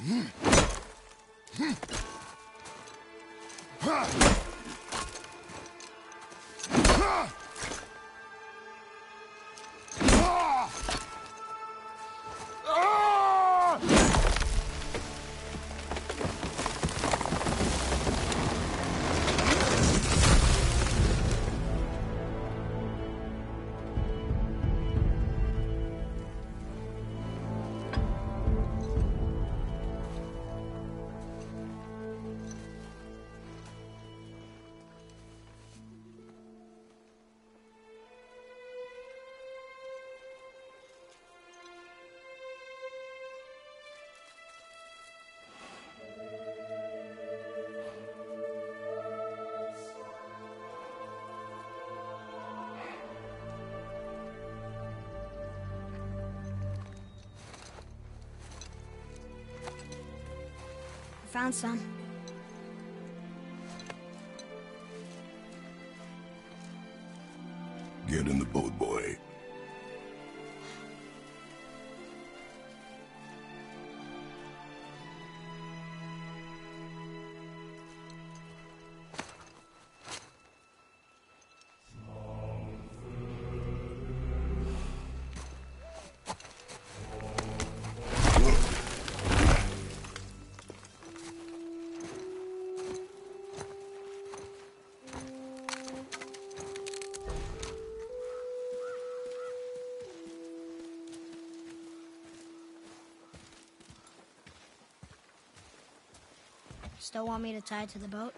Found some. Get in the boat, boy. Still want me to tie it to the boat?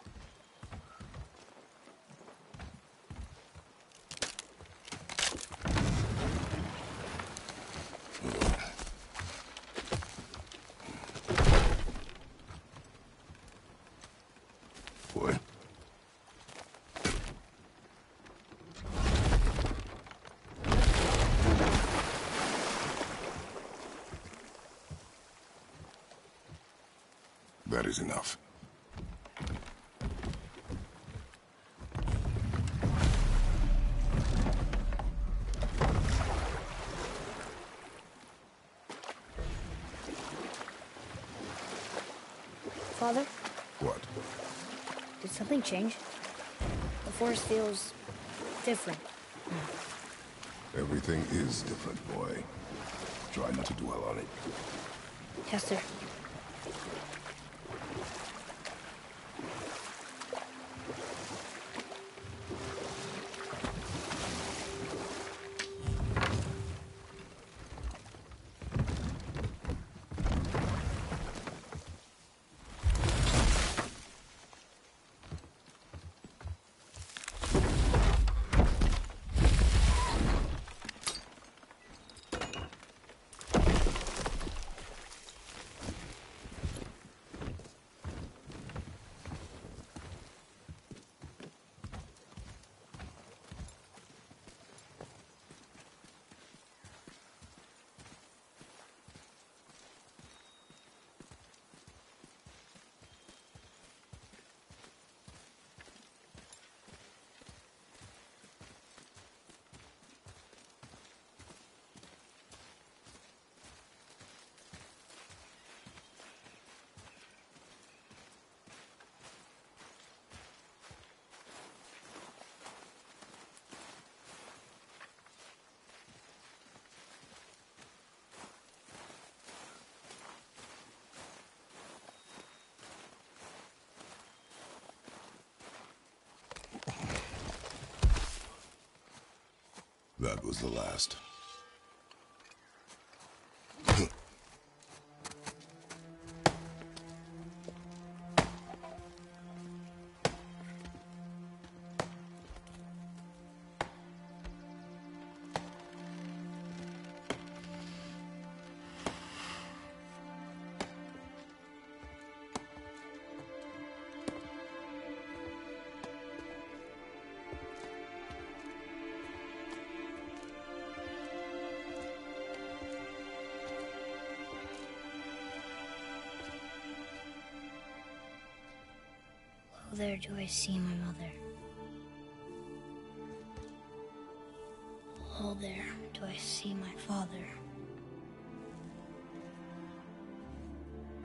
Boy. That is enough. Father, What? did something change? The forest feels different. Everything is different, boy. Try not to dwell on it. Yes, sir. That was the last. There do I see my mother. Oh, there do I see my father.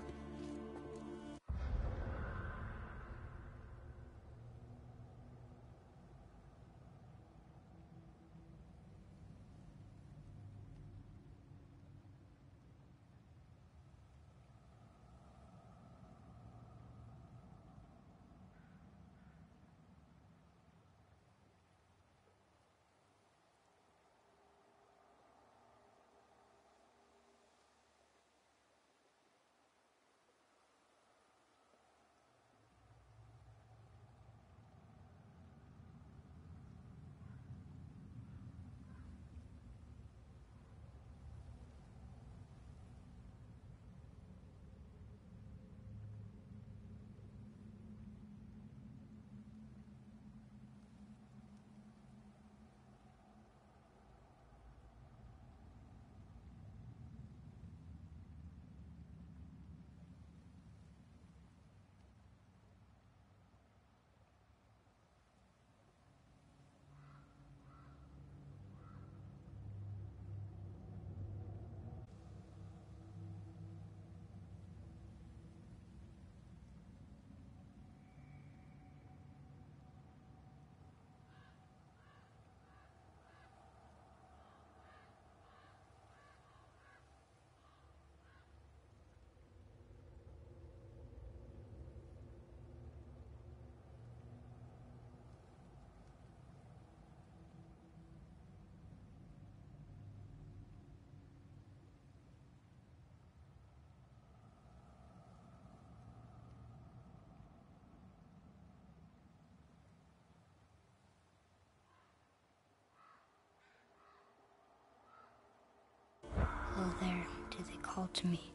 Oh, there do they call to me.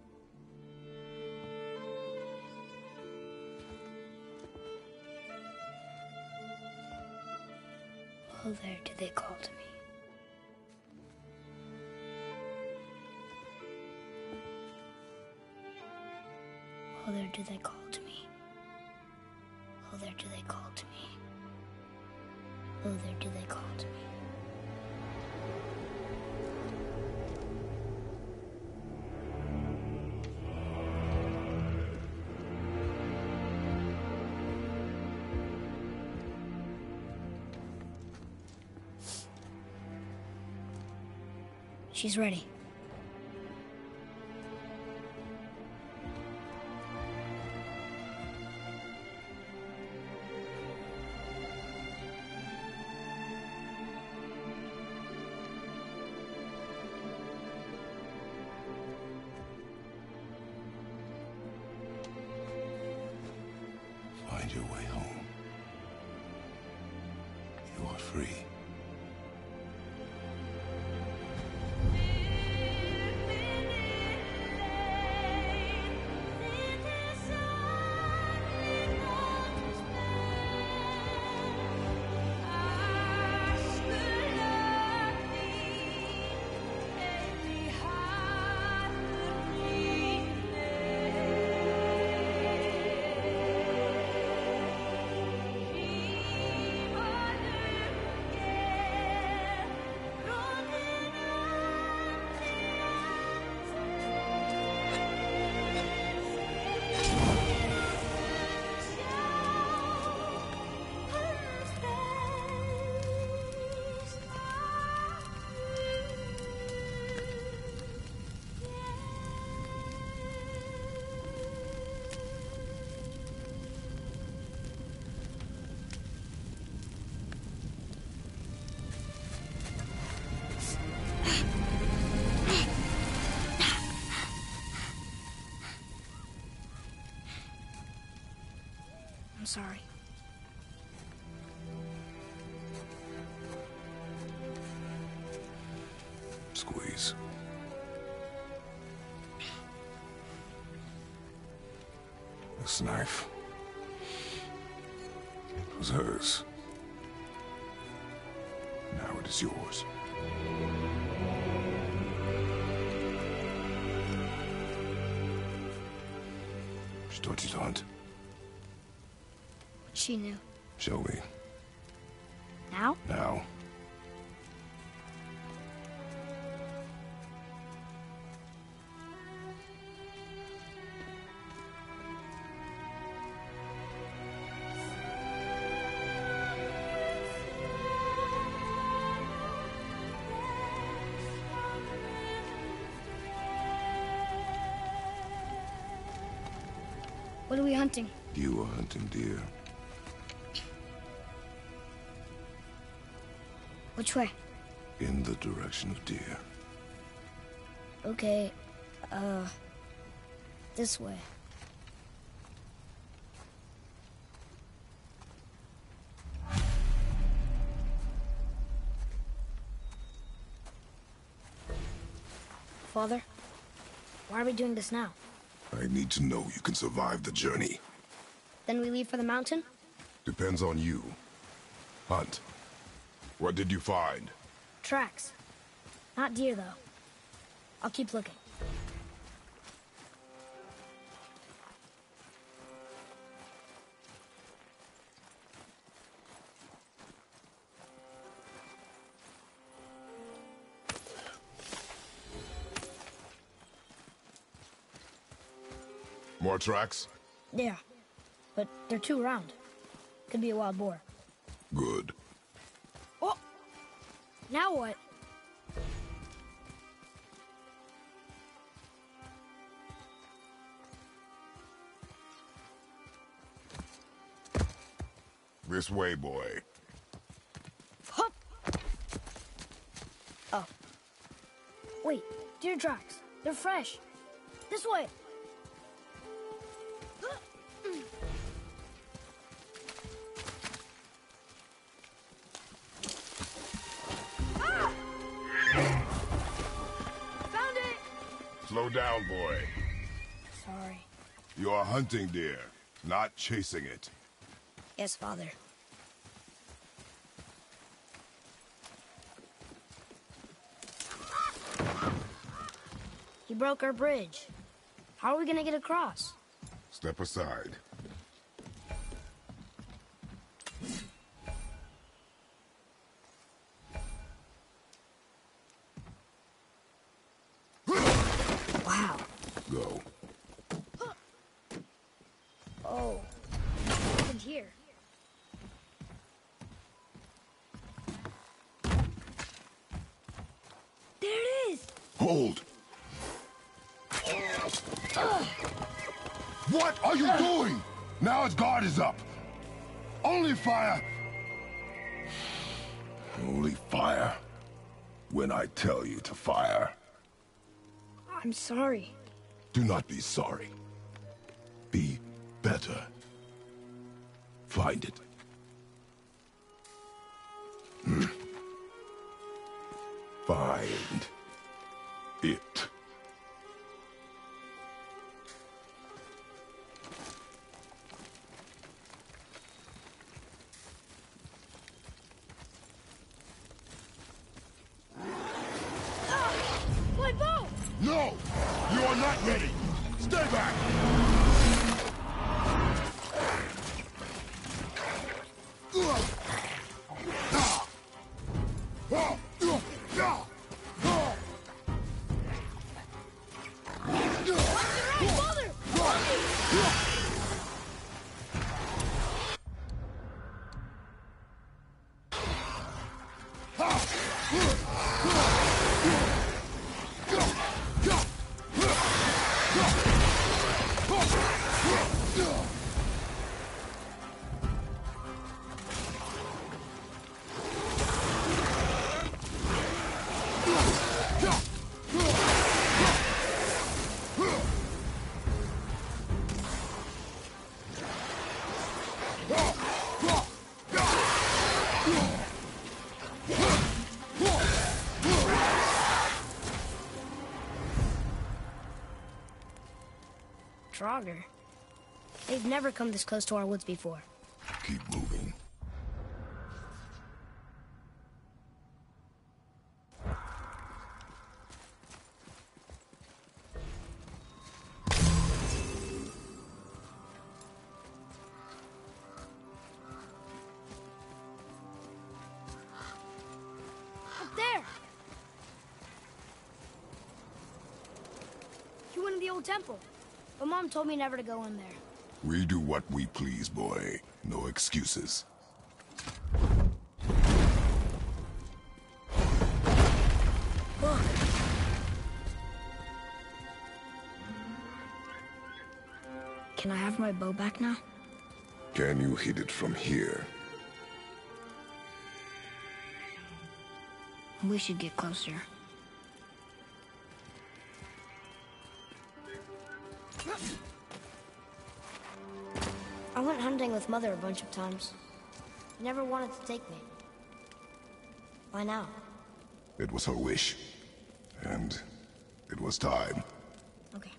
Oh, there do they call to me. Oh, there do they call to me. Oh, there do they call to me. Oh, there do they call to me. She's ready. Find your way home. You are free. I'm sorry. Squeeze. This knife. It was hers. Now it is yours. She taught you to hunt. She knew. Show me. Now? Now. What are we hunting? You are hunting deer. Which way? In the direction of deer. Okay, this way. Father, why are we doing this now? I need to know you can survive the journey. Then we leave for the mountain? Depends on you. Hunt. What did you find? Tracks. Not deer, though. I'll keep looking. More tracks? Yeah, but they're too round. Could be a wild boar. Good. Oh! Now what? This way, boy. Hup! Oh. Wait, deer tracks. They're fresh. This way. Ah! Found it! Slow down, boy. Sorry. You are hunting deer, not chasing it. Yes, Father. He broke our bridge. How are we gonna get across? Step aside. Wow. Go. Oh. What happened here? There it is! Hold! What are you doing? Now its guard is up. Only fire. Only fire. When I tell you to fire. I'm sorry. Do not be sorry. Be better. Find it. Find it. My bow! No! You are not ready! Stay back! Draugr. They've never come this close to our woods before. Keep moving. Up there! You went in the old temple. But Mom told me never to go in there. We do what we please, boy. No excuses. Look. Can I have my bow back now? Can you hit it from here? We should get closer. I went hunting with Mother a bunch of times. She never wanted to take me. Why now? It was her wish. And it was time. Okay.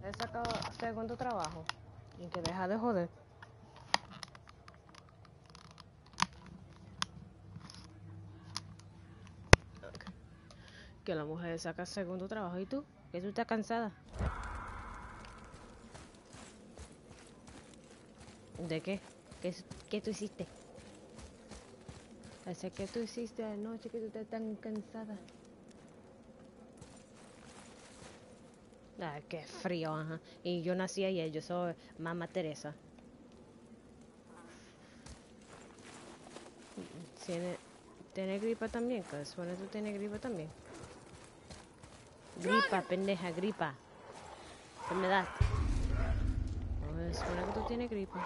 He sacado segundo trabajo. Y que deja de joder. Okay. Que la mujer saca segundo trabajo. ¿Y tú? Que tú estás cansada. ¿De qué? ¿Qué tú hiciste? ¿Qué tú hiciste anoche que tú estás tan cansada? Ah, qué frío, ajá. Y yo nací ayer, yo soy Mamá Teresa. ¿Tiene gripa también? Que suena tú tienes gripa también. Gripa, pendeja, gripa. Enfermedad. No, suena que tú tienes gripa.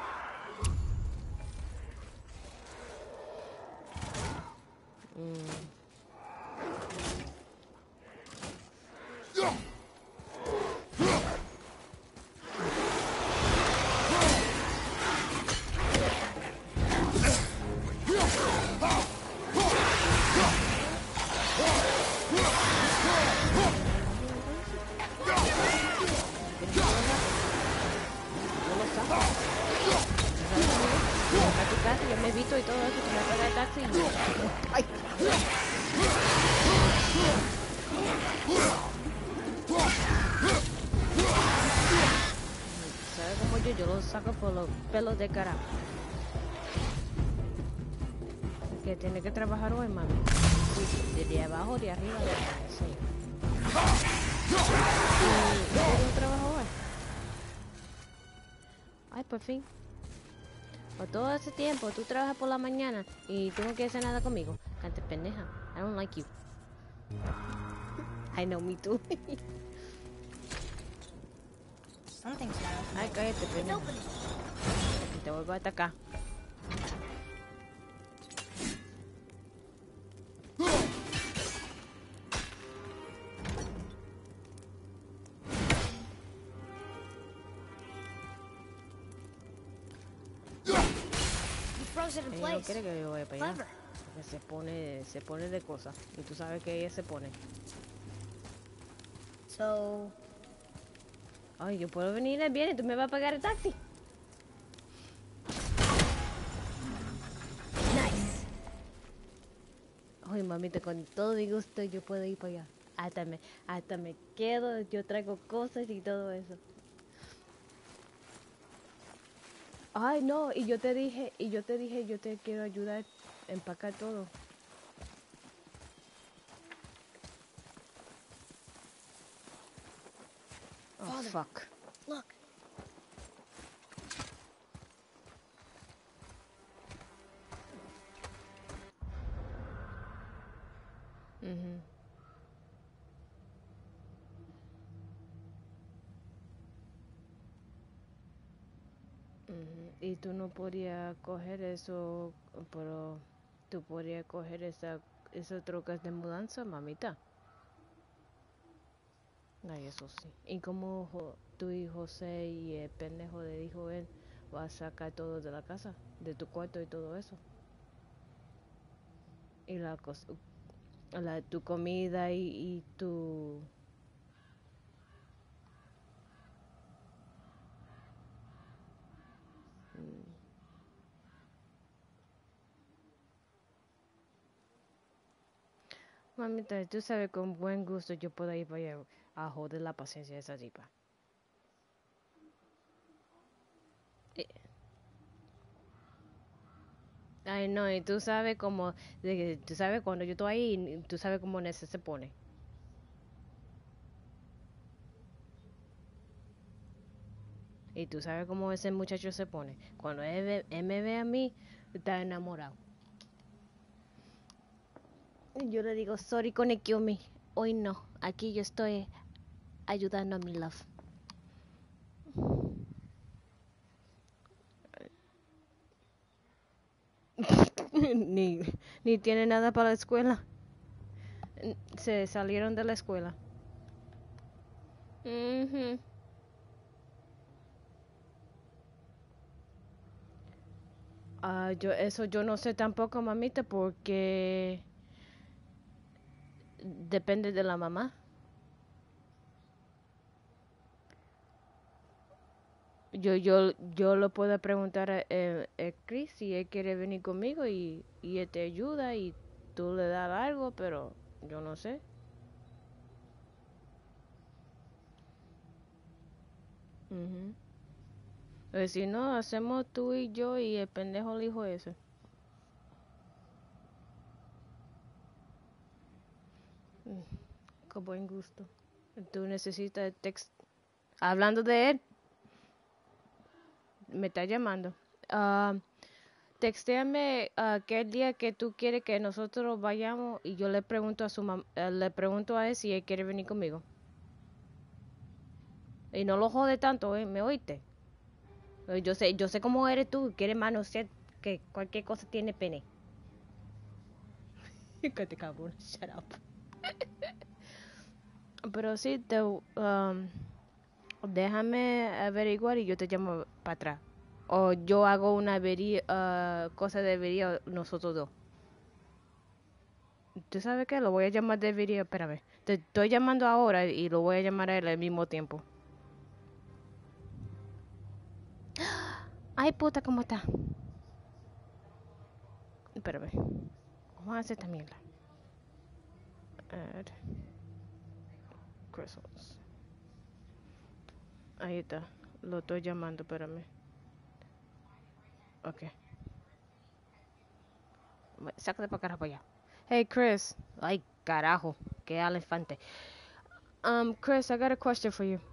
No lo sabes. A tu casa, yo me evito y todo eso, que me paga el taxi y... ¡Ay! ¿Sabes cómo yo lo saco por los pelos de cara? Que tiene que trabajar hoy, mami. De abajo, de arriba, de abajo, sí. ¿Y un trabajo hoy? Ay, por fin. Por todo ese tiempo, tú trabajas por la mañana y tú no quieres hacer nada conmigo. Cante pendeja. I don't like you. I know, me too. Something's wrong. Ay, cállate, pendeja. Te vuelvo a atacar. You froze it in Ella no place. quiere que yo vaya para allá. Clever. Porque se pone de cosas. Y tú sabes que ella se pone. So, Ay, yo puedo venir el viernes y tú me vas a pagar el taxi. nice. Ay, mamita, con todo mi gusto yo puedo ir para allá. Hasta me quedo, yo traigo cosas y todo eso. Ay, no, y yo te dije, yo te quiero ayudar a empacar todo. Oh, Father. fuck. Look. Mhm. Y tú no podías coger eso, pero tú podías coger esas trocas de mudanza, mamita. Ay, eso sí. Y como tú y José y el pendejo de dijo él, va a sacar todo de la casa, de tu cuarto y todo eso. Y tu comida y tu... Mamita, tú sabes con buen gusto yo puedo ir para allá a joder la paciencia de esa tipa. Eh, Ay, no, y tú sabes cómo, tú sabes cuando yo estoy ahí, tú sabes cómo Nessa se pone. Y tú sabes cómo ese muchacho se pone. Cuando él me ve a mí, está enamorado. Y yo le digo, sorry, Konekyomi. Hoy no. Aquí yo estoy ayudando a mi love. ni, ni tiene nada para la escuela. Se salieron de la escuela. Mhm. Eso yo no sé tampoco, mamita, porque depende de la mamá. Yo lo puedo preguntar a Chris si él quiere venir conmigo y él te ayuda y tú le das algo, pero yo no sé. Ujú. Pues si no, hacemos tú y yo y el pendejo el hijo ese. Con buen gusto. Tú necesitas text. Hablando de él, me está llamando. Ah, textéame qué día que tú quieres que nosotros vayamos y yo le pregunto a su le pregunto a él si él quiere venir conmigo. Y no lo jode tanto, ¿me oíste? Yo sé cómo eres tú, quieres manosear que cualquier cosa tiene pene. Que te cabrón, shut up. Pero sí, déjame averiguar y yo te llamo para atrás. O yo hago una cosa de avería nosotros dos. ¿Tú sabes qué? Lo voy a llamar de avería, espérame. Te estoy llamando ahora y lo voy a llamar a él al mismo tiempo. Ay, puta, ¿cómo está? Espérame. Vamos a hacer esta mierda. Add crystals. Ahí está. Lo estoy llamando, espérame. Ok. Sácate para carajo allá. Hey, Chris. Ay, carajo. Qué elefante. Chris, I got a question for you.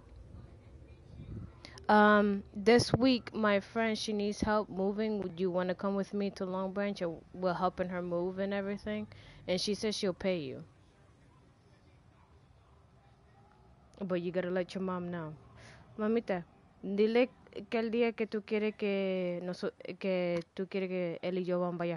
This week, my friend, she needs help moving. Would you want to come with me to Long Branch? And we're helping her move and everything. And she says she'll pay you. But you gotta let your mom know. Mamita, dile que el día que tú quieres que tú quieres que él y yo vamos allá.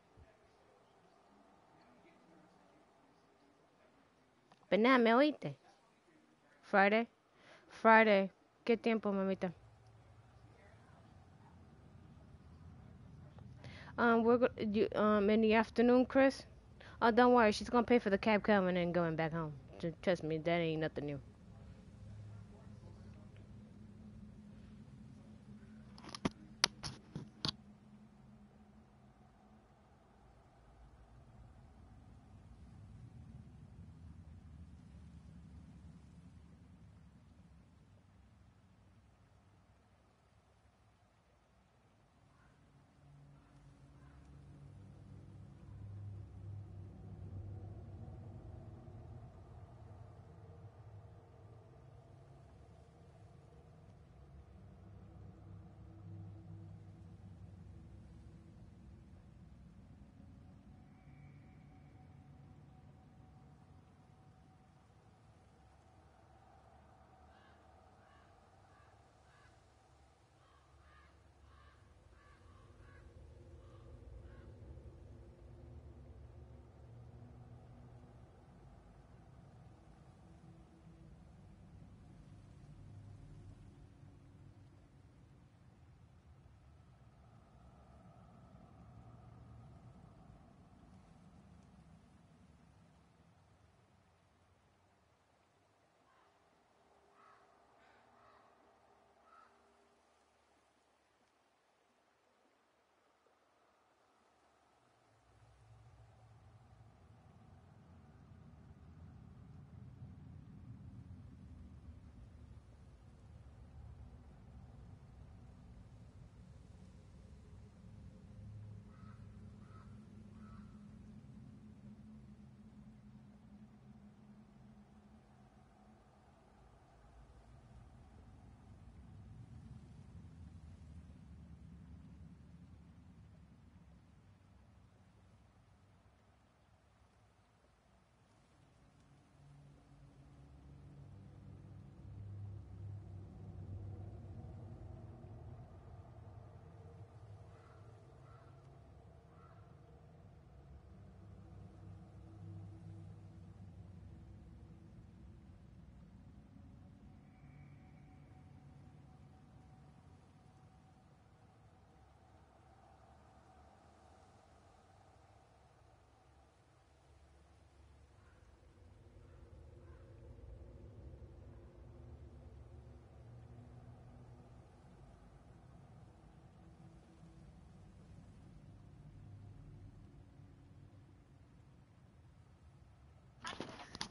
Pero nada, ¿me oíste? Friday. Friday. ¿Qué tiempo, mamita? In the afternoon, Chris. Oh, don't worry. She's gonna pay for the cab coming and going back home. Trust me, that ain't nothing new.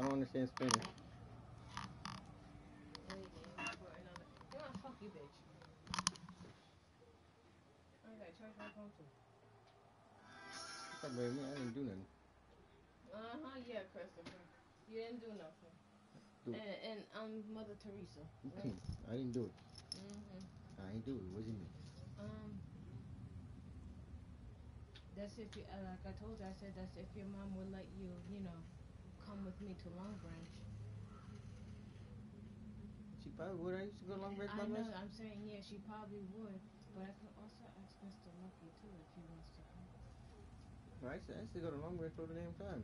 I don't understand Spanish. Fuck you, bitch. Okay, charge my phone too. What's up, baby? I didn't do nothing. Yeah, Christopher. You didn't do nothing. Do it. And Mother Teresa. Right? I didn't do it. Mm-hmm. I ain't do it. What do you mean? That's if you, like I told you, I said that's if your mom would let you, come with me to Long Branch. She probably would. I used to go to Long Branch by I know, myself. I'm saying, yeah, she probably would. But I can also ask Mr. Lucky, too, if he wants to come. I used to go to Long Branch all the damn time.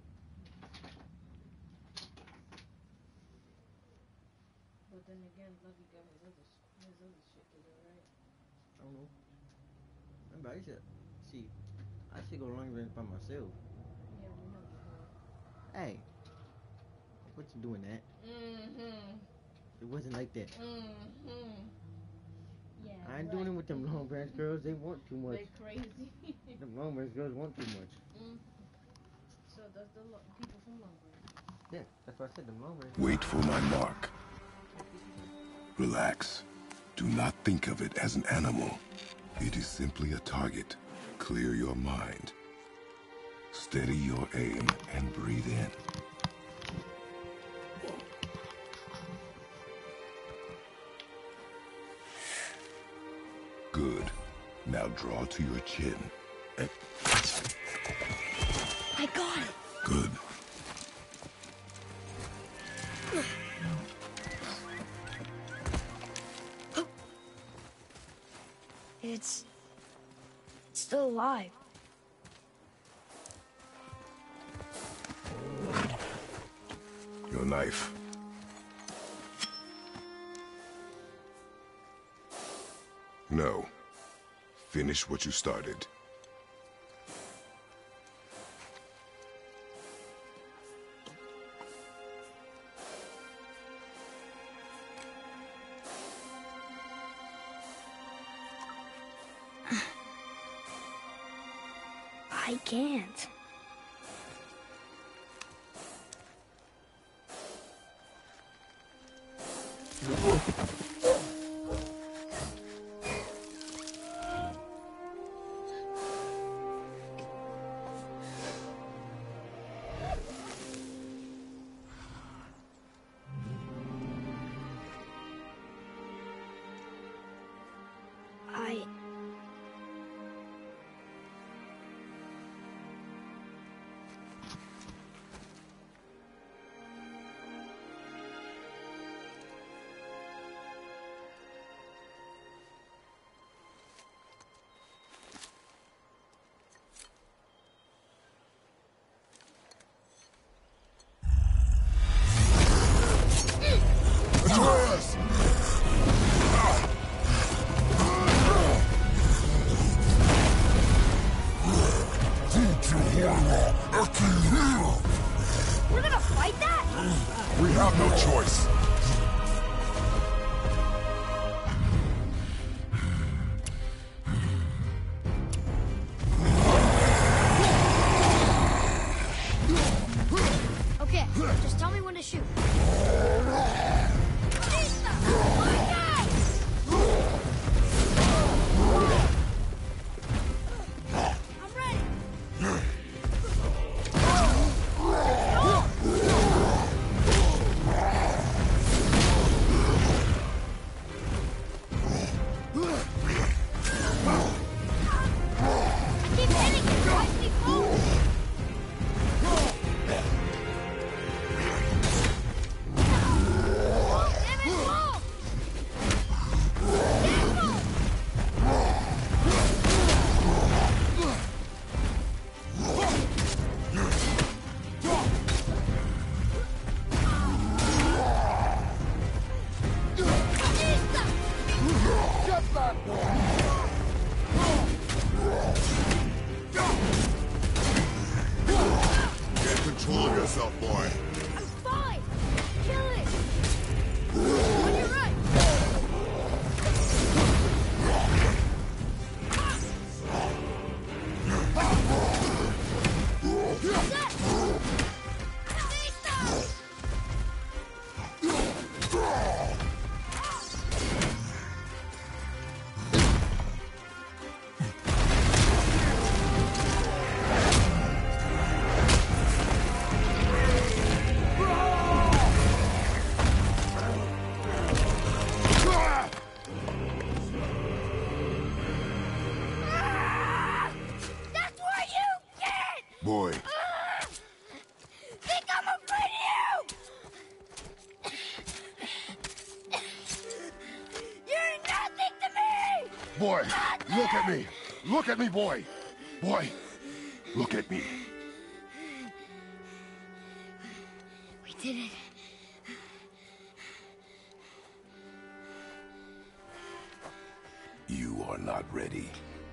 But then again, Lucky got his other shit to do, right? I don't know. Remember, I used to go to Long Branch by myself. Yeah, we know before. Hey, what you doing that? Mm-hmm. It wasn't like that. Mm-hmm. Yeah, I ain't doing it with them Long Branch girls. They want too much. They crazy. Them Long Branch girls want too much. So does the people from Long Branch. Yeah, that's why I said them Long Branch. Wait for my mark. Relax. Do not think of it as an animal. It is simply a target. Clear your mind. Steady your aim and breathe in. Good. Now draw to your chin. I got it. Good. It's still alive. Your knife. No. Finish what you started. I can't. We're gonna fight that? We have no choice. Okay, just tell me when to shoot. I'm ready. Keep hitting it, drives me forward. Damn it, move! Get control of yourself, boy. I'm fine! Kill it! On your right! Set! Batista! Boy. Think I'm afraid of you! You're nothing to me! Boy, look at me. Look at me, boy. Boy, look at me. We did it. You are not ready.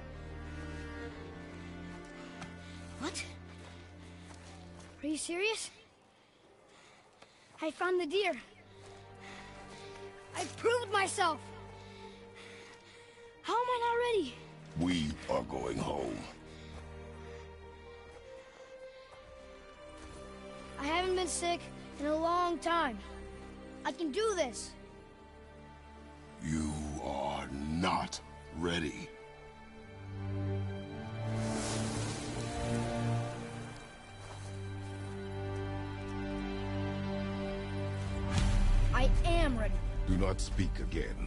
What? Are you serious? I found the deer. I proved myself. How am I not ready? We are going home. I haven't been sick in a long time. I can do this. You are not ready. I am ready. Do not speak again.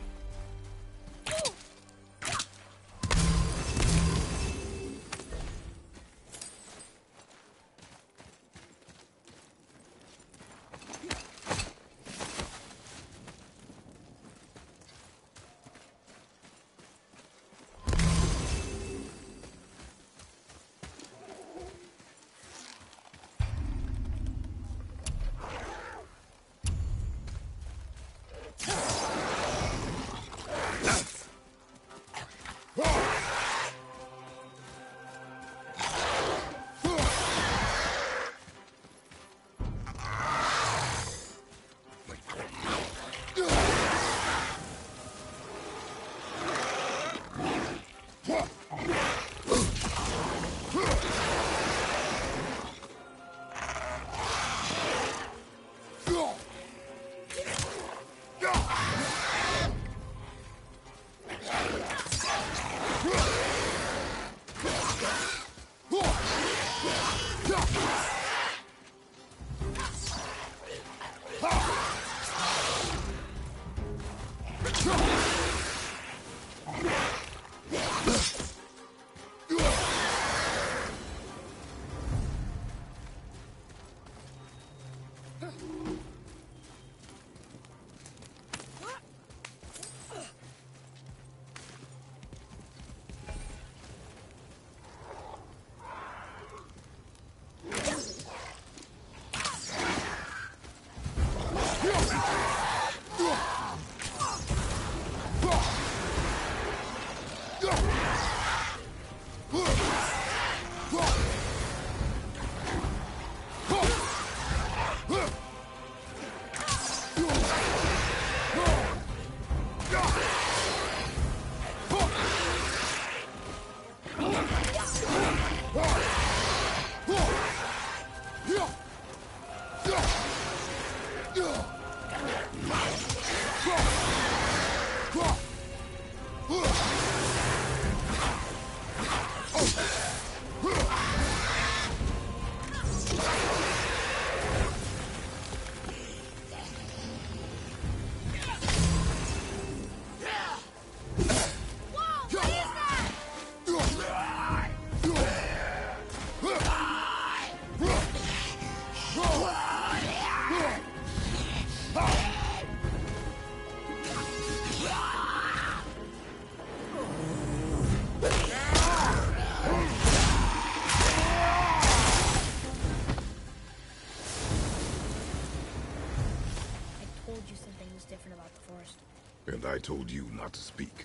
And I told you not to speak.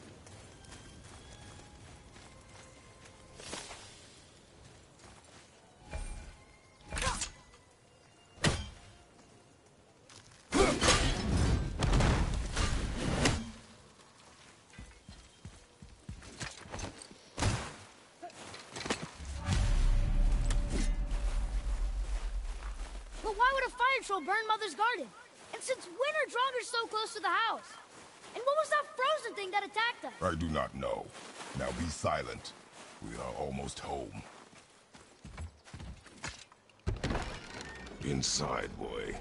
But why would a fire troll burn Mother's garden? And since when are Draugrs so close to the house? And what was that frozen thing that attacked us? I do not know. Now be silent. We are almost home. Inside, boy.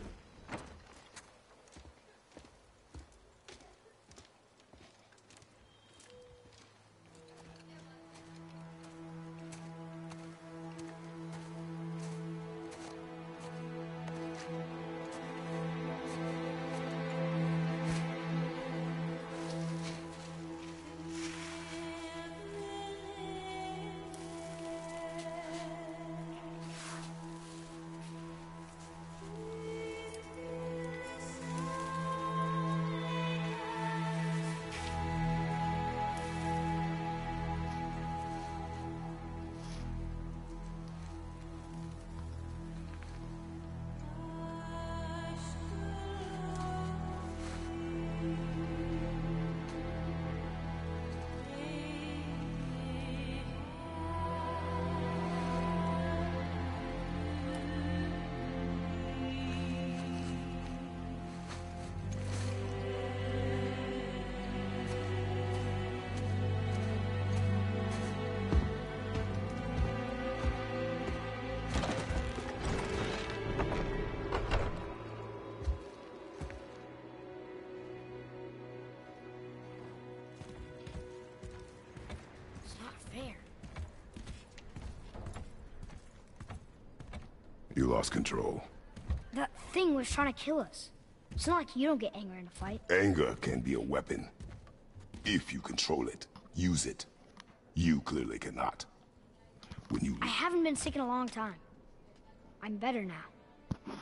lost control. That thing was trying to kill us. It's not like you don't get angry in a fight. Anger can be a weapon. If you control it, use it. You clearly cannot. When you... I haven't been sick in a long time. I'm better now.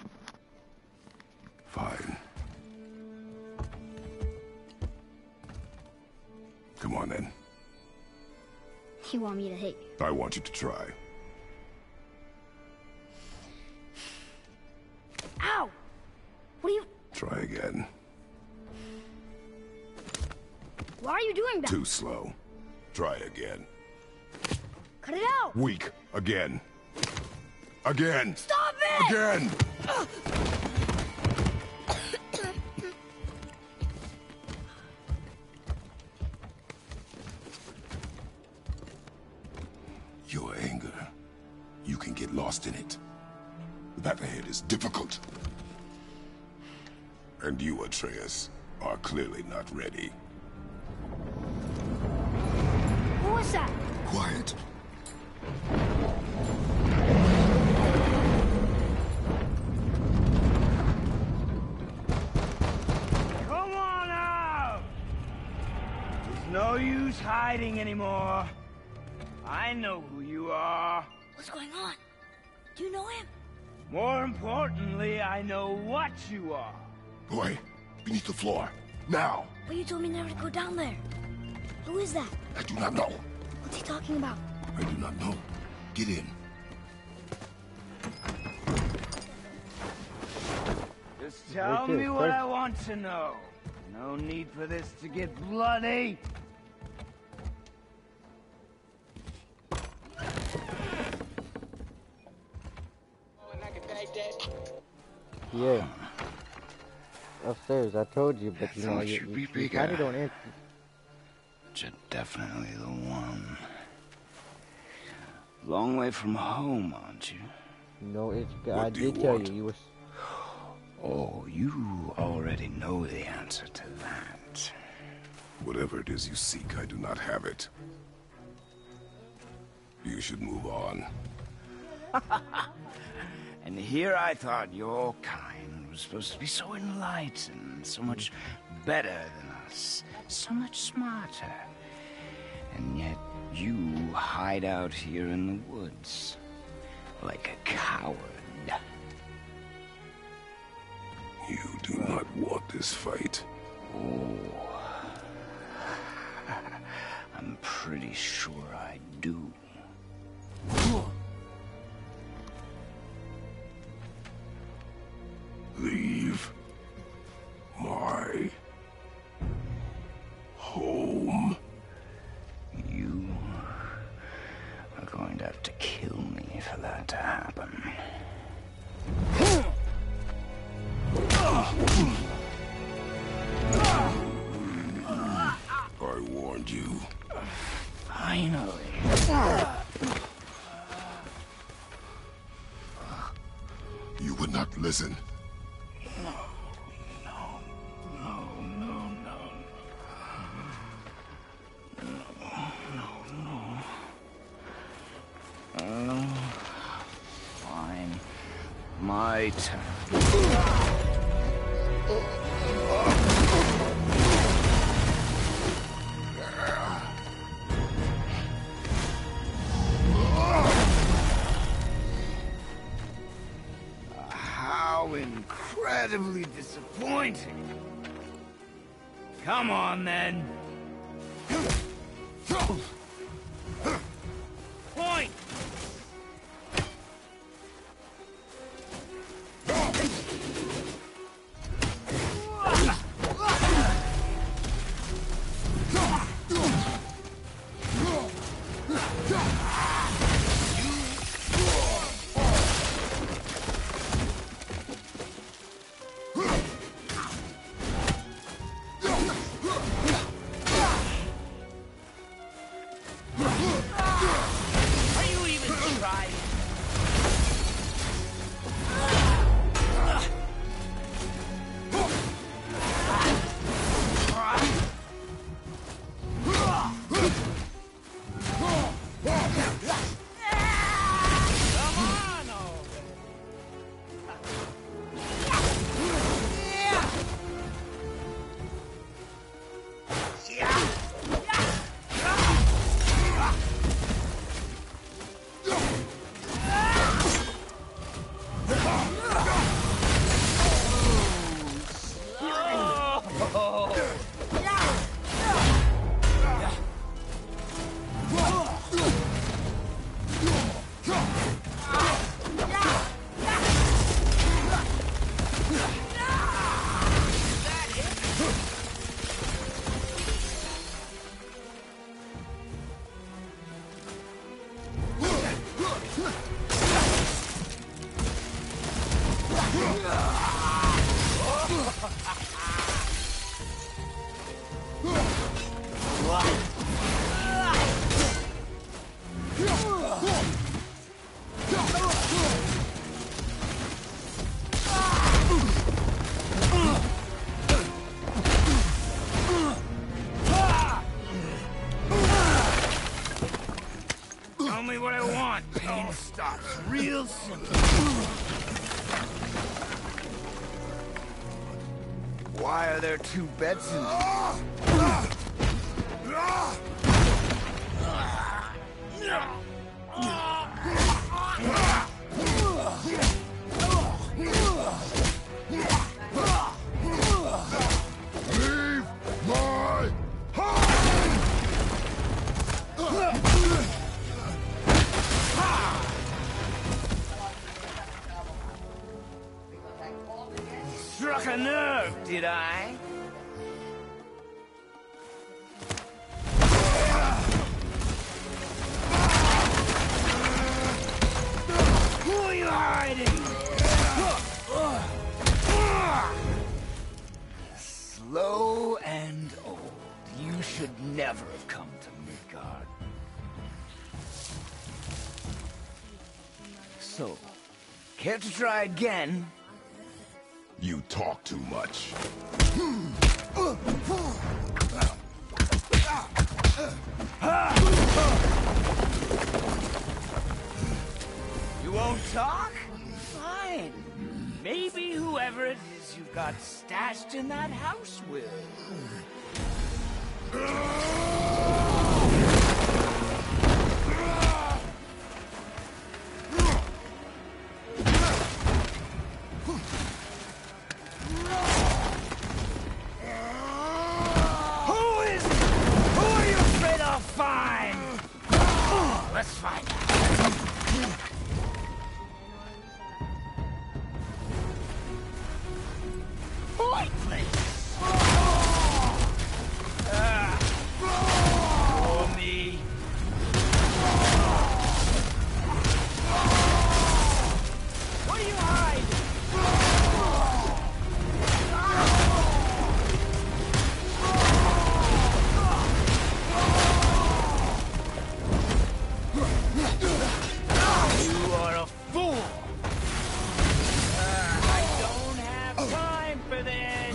Fine. Come on then. You want me to hit you? I want you to try. Ow! What are you... Try again. Why are you doing that? Too slow. Try again. Cut it out! Weak. Again. Again! Stop it! Again! Your anger. You can get lost in it. That ahead is difficult. And you, Atreus, are clearly not ready. What was that? Quiet. Come on out! There's no use hiding anymore. I know who you are. What's going on? Do you know him? More importantly, I know what you are. Boy, beneath the floor. Now! But you told me never to go down there. Who is that? I do not know. What's he talking about? I do not know. Get in. Just tell me what I want to know. No need for this to get bloody. Yeah. Upstairs, I told you, but you know, you kind of don't answer. You're definitely the one. Long way from home, aren't you? No, it's. What I do you did tell want? you. You was. Oh, you already know the answer to that. Whatever it is you seek, I do not have it. You should move on. And here I thought your kind was supposed to be so enlightened, so much better than us, so much smarter. And yet you hide out here in the woods, like a coward. You do not want this fight. Oh, I'm pretty sure I do. Leave my home. You are going to have to kill me for that to happen. I warned you. Finally. You would not listen. Fine. My turn. How incredibly disappointing. Come on, then. Point! Tell me what I want. Pain stops real simple. Why are there two beds in Leave my Struck a nerve, did I? Who are you hiding? Slow and old. You should never have come to Midgard. So, care to try again? You talk too much. You won't talk? Fine. Maybe whoever it is you've got stashed in that house will. Who is it? Who are you afraid I'll find? Let's find out. Pointless. For me. What do you hide? You are a fool. I don't have time for this.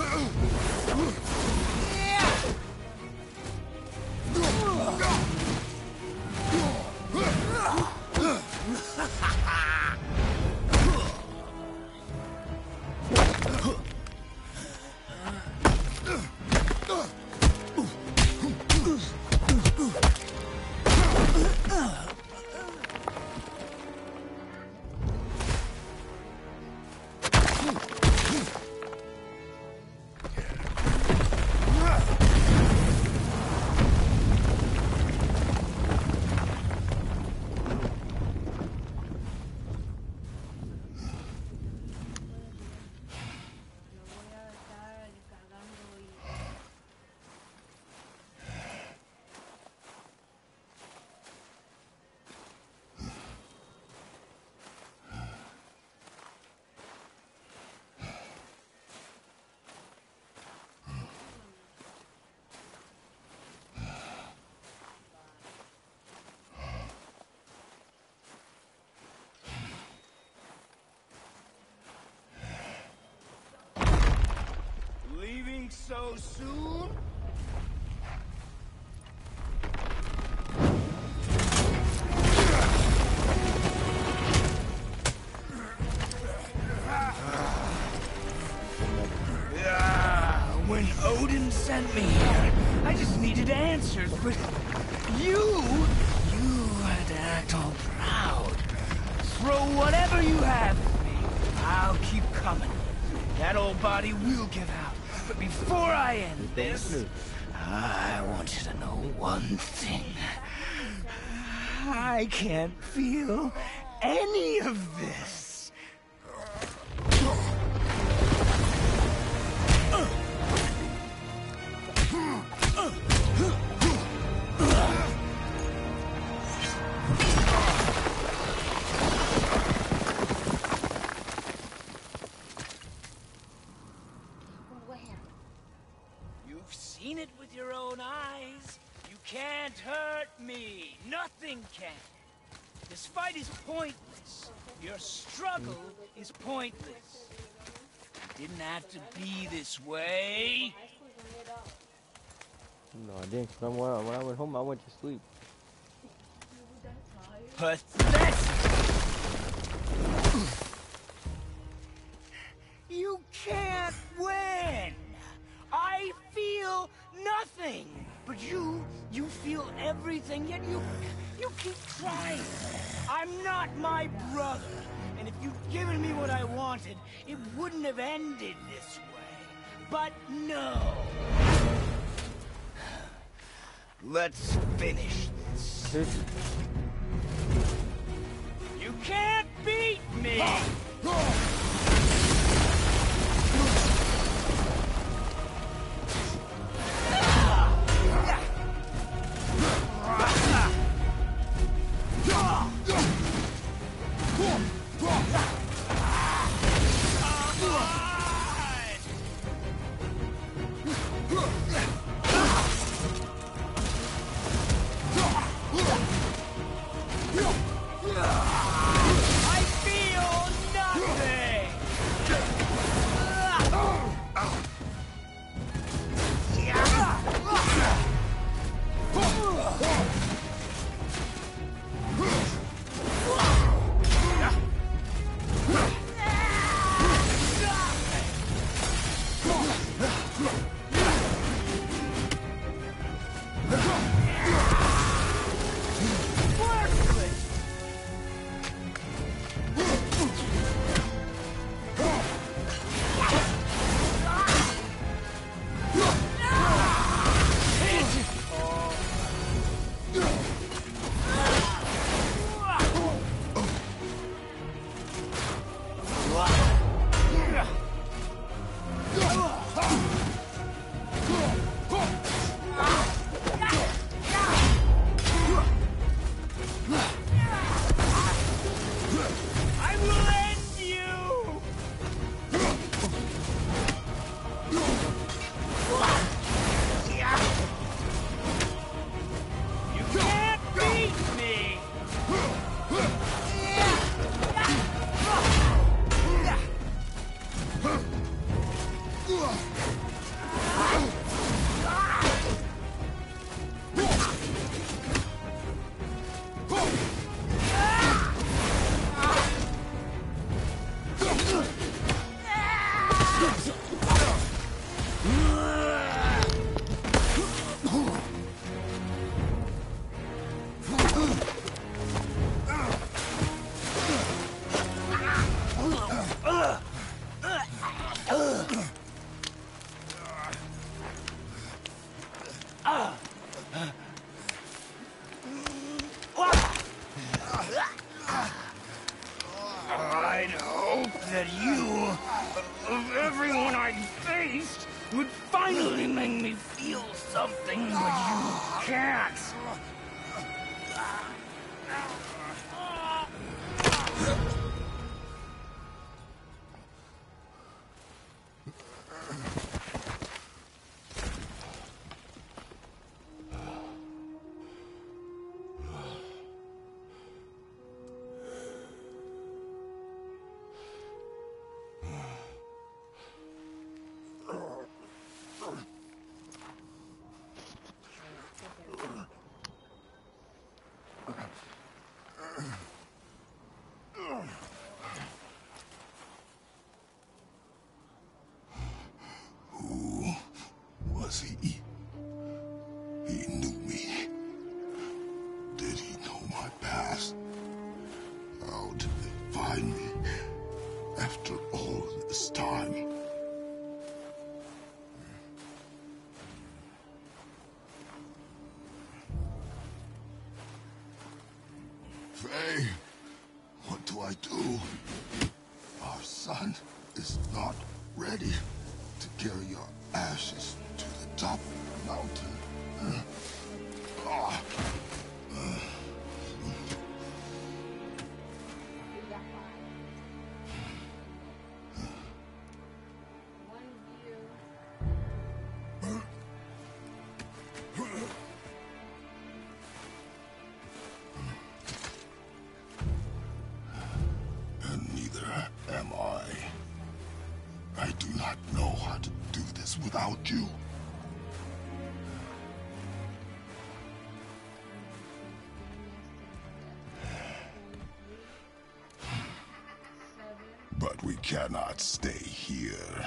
Leaving so soon? When Odin sent me here, I just needed answers, but you had to act all proud. Throw whatever you have at me. I'll keep coming. That old body will give out. But before I end this, I want you to know one thing. I can't feel any of this. You've seen it with your own eyes. You can't hurt me. Nothing can. This fight is pointless. Your struggle is pointless. It didn't have to be this way. No, I didn't. 'Cause when I went home, I went to sleep. Pathetic! You can't win! I feel nothing! But you feel everything, yet you keep trying. I'm not my brother, and if you'd given me what I wanted, it wouldn't have ended this way. But no! Let's finish this. You can't beat me! I'd hope that you, of everyone I faced, would finally make me feel something, but you can't. Was he? He knew me. Did he know my past? How did they find me after all this time? Faye, what do I do? Our son is not ready to carry your ashes to the top of the mountain. cannot stay here.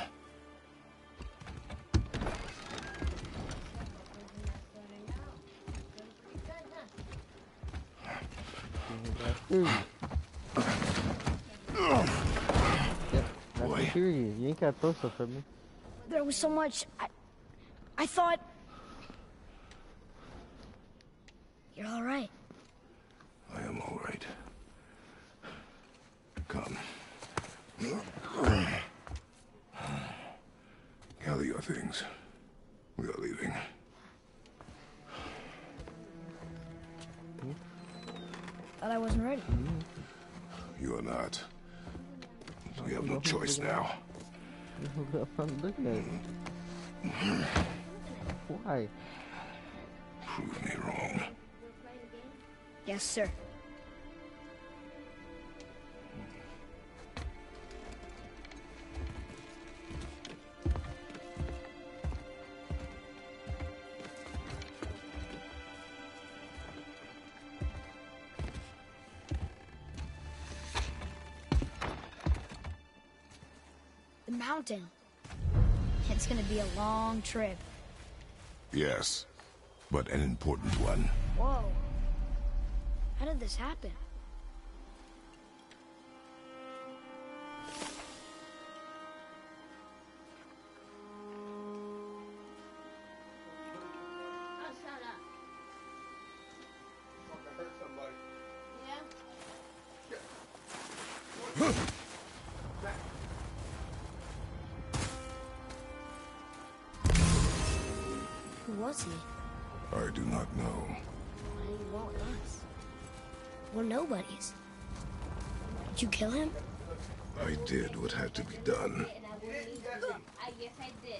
Boy. Serious. You ain't got to throw stuff at me. There was so much. I thought. You're all right. I am all right. Come. Gather your things. We are leaving. Thought I wasn't ready. You are not. We have no choice now. I'm looking at it. Why? Prove me wrong. Yes, sir. The mountain. It's gonna be a long trip. Yes, but an important one. Whoa. How did this happen? Oh, shut up. Hurt somebody. Yeah? Who was he? I do not know. Why did he want us? We're nobodies. Did you kill him? I did what had to be done. Yes, I did.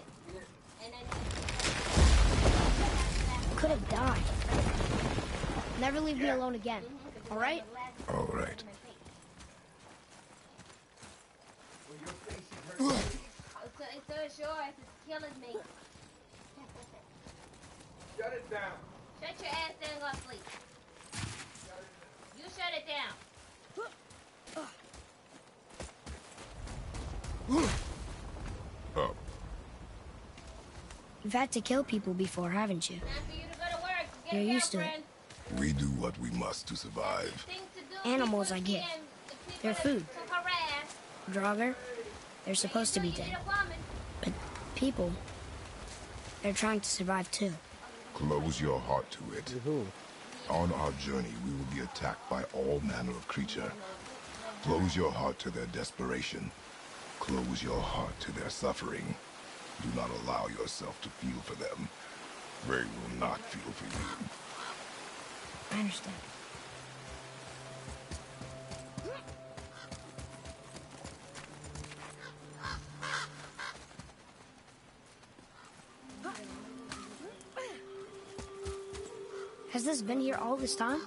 Could have died. Never leave me alone again. All right? All right. So it's yours. It's killing me. Shut it down. Shut your ass down and go to sleep. You shut it down. Up. You've had to kill people before, haven't you? Time for you to go to work. Get You're a used to it. girlfriend. We do what we must to survive. Thing to do. Animals, People I get. can- people They're food. To harass. Draugr, they're supposed to be You need dead. a woman. But people, they're trying to survive too. Close your heart to it. Who? On our journey, we will be attacked by all manner of creature. Close your heart to their desperation. Close your heart to their suffering. Do not allow yourself to feel for them. They will not feel for you. I understand. Has this been here all this time?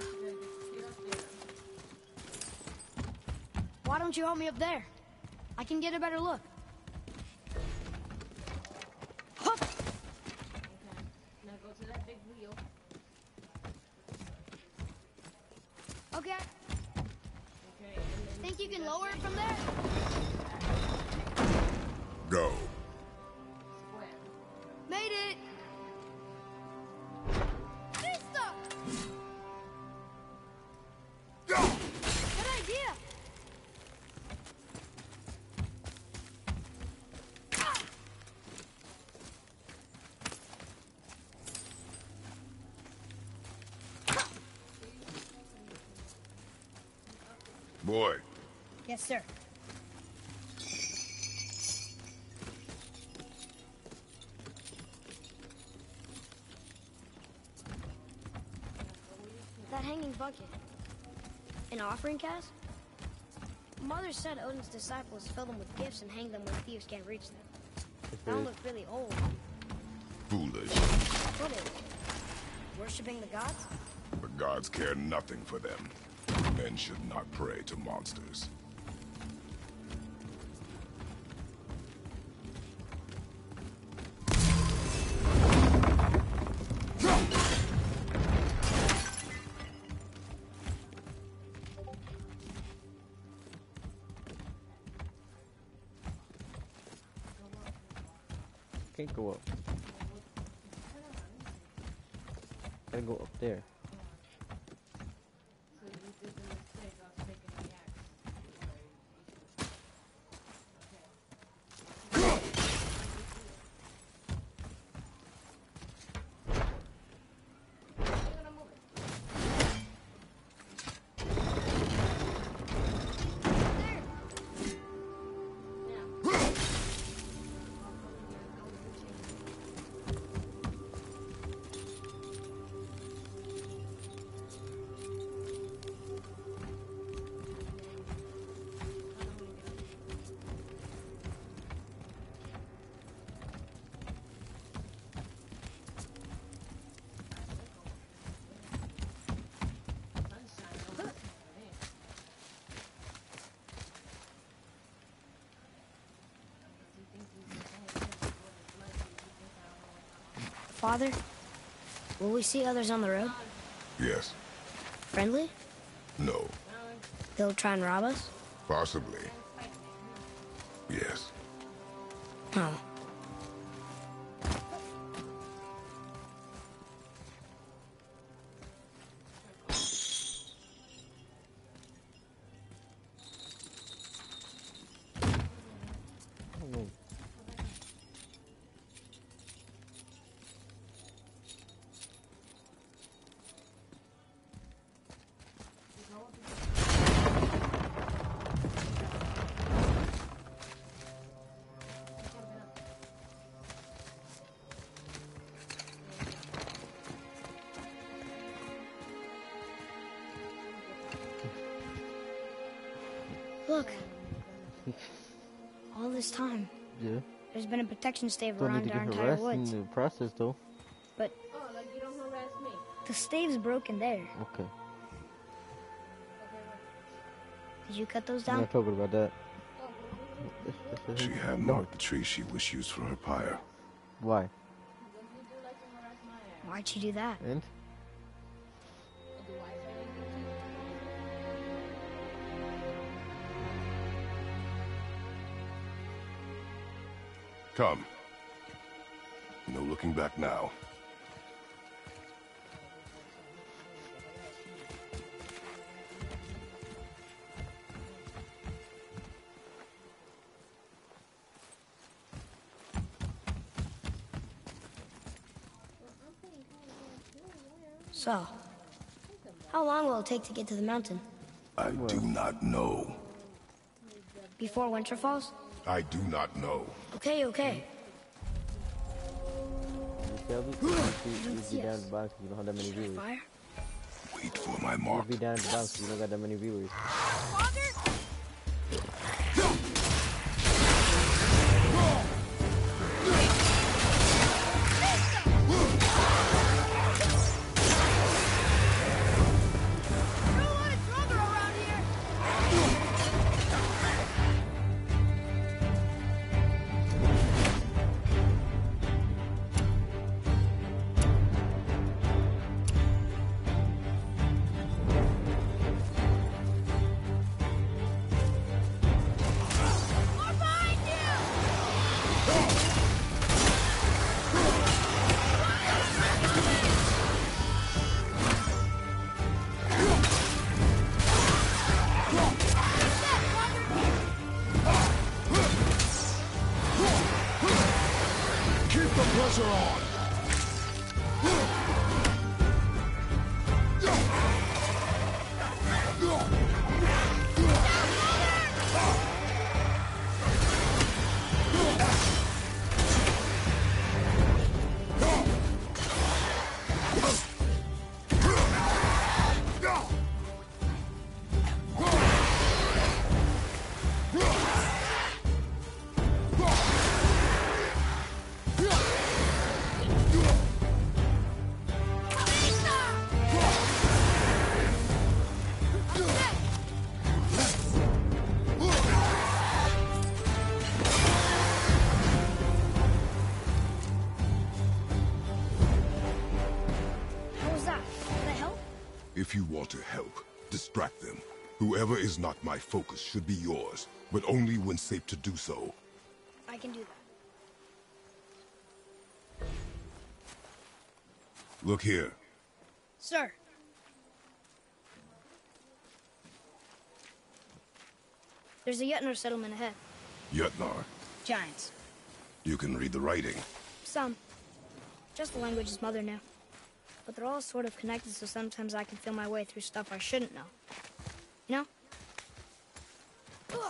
Why don't you help me up there? I can get a better look. Hup! Now go to that big wheel. Okay. Okay. And then Think you can lower it from there? Go. square. Made it! Vista! Go! Good idea! Boy, Yes, sir. That hanging bucket. An offering cast? Mother said Odin's disciples fill them with gifts and hang them where thieves can't reach them. That don't look really old. foolish. What is it? Worshipping the gods? The gods care nothing for them. Men should not pray to monsters. can't go up. Gotta go up there. Father, will we see others on the road? Yes. Friendly? No. They'll try and rob us? Possibly. Yes. Oh. Look. All this time, Yeah. there's been a protection stave Don't need around to our get entire harassed woods. in the process, though. But the stave's broken there. Okay. Did you cut those I'm down? not talking about that. She had marked the tree she wished used for her pyre. Why? Why'd she do that? And? Come. No looking back now. So, how long will it take to get to the mountain? I do not know. Before winter falls? I do not know. Okay, okay. Shelby, you'd be down the box if you don't have that many viewers. Fire? Wait for my mark. You'd be down the box if you don't got that many viewers. Pressure on! If you want to help, distract them. Whoever is not my focus should be yours, but only when safe to do so. I can do that. Look here. Sir. There's a Yutnar settlement ahead. Yutnar. Giants. You can read the writing. Some. Just the language his mother knew. But they're all sort of connected, so sometimes I can feel my way through stuff I shouldn't know. You know? Ugh.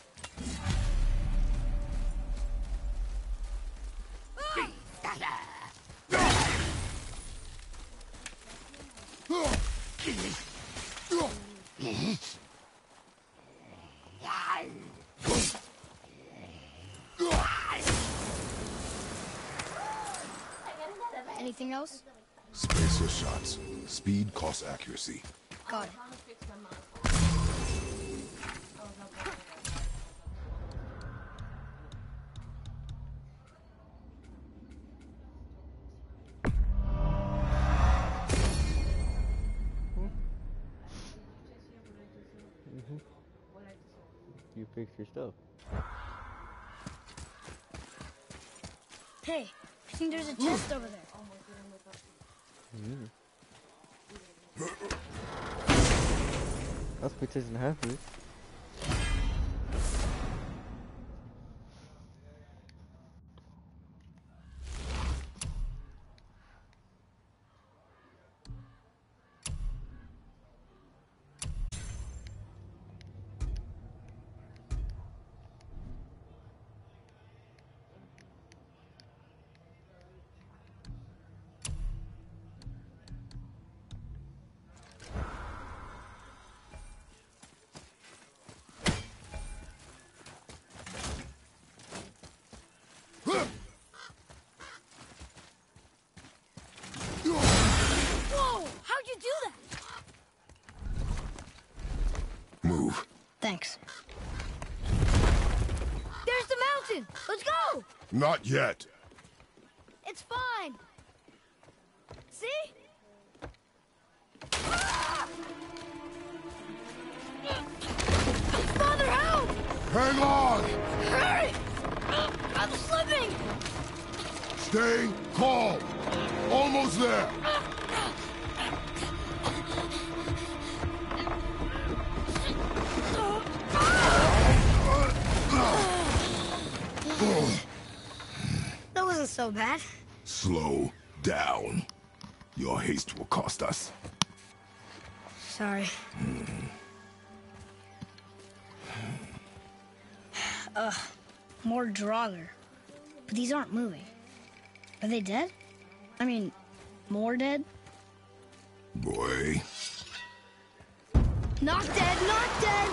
Anything else? Spacer shots. Speed costs accuracy. Got it. You fix your stuff. Hey, I think there's a chest over there. That's pictures and half of it. Whoa! How'd you do that? Move. Thanks. There's the mountain! Let's go! Not yet. It's fine! See? Ah! Father, help! Hang on! Hurry! I'm slipping! Stay calm. Almost there. That wasn't so bad. Slow down. Your haste will cost us. Sorry. More Draugr. But these aren't moving. Are they dead? I mean, more dead? Boy. Not dead, not dead!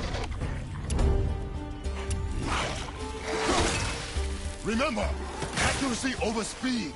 Remember, accuracy over speed.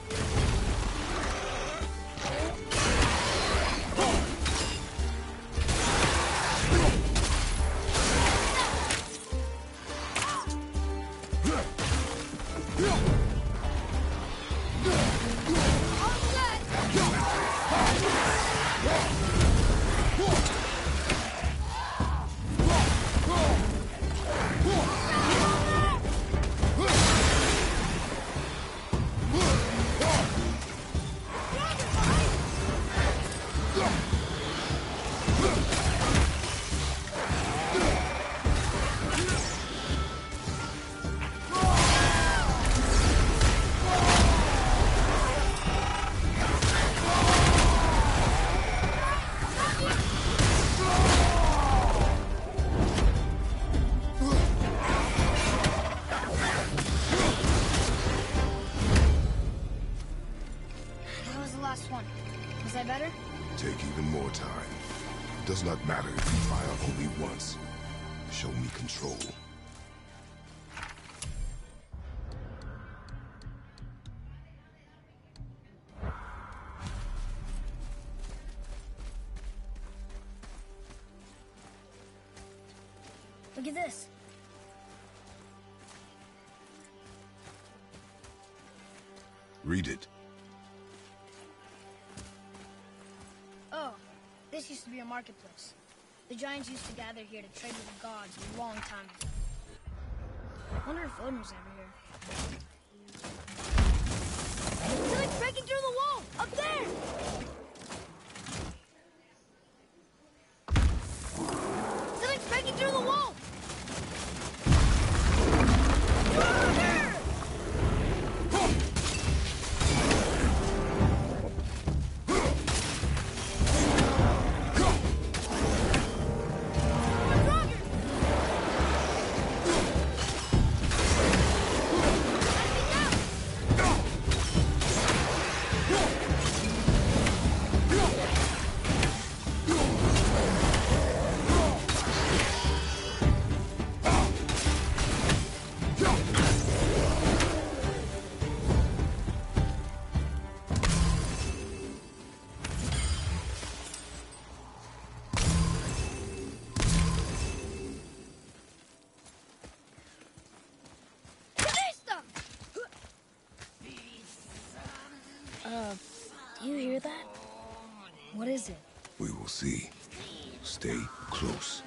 Is that better? Take even more time. It does not matter if you fire only once. Show me control. Look at this. Read it. Oh, this used to be a marketplace. The giants used to gather here to trade with the gods a long time ago. Wonder if Odin was ever here. It's like breaking through the wall! Up there! What is it? We will see. Stay close.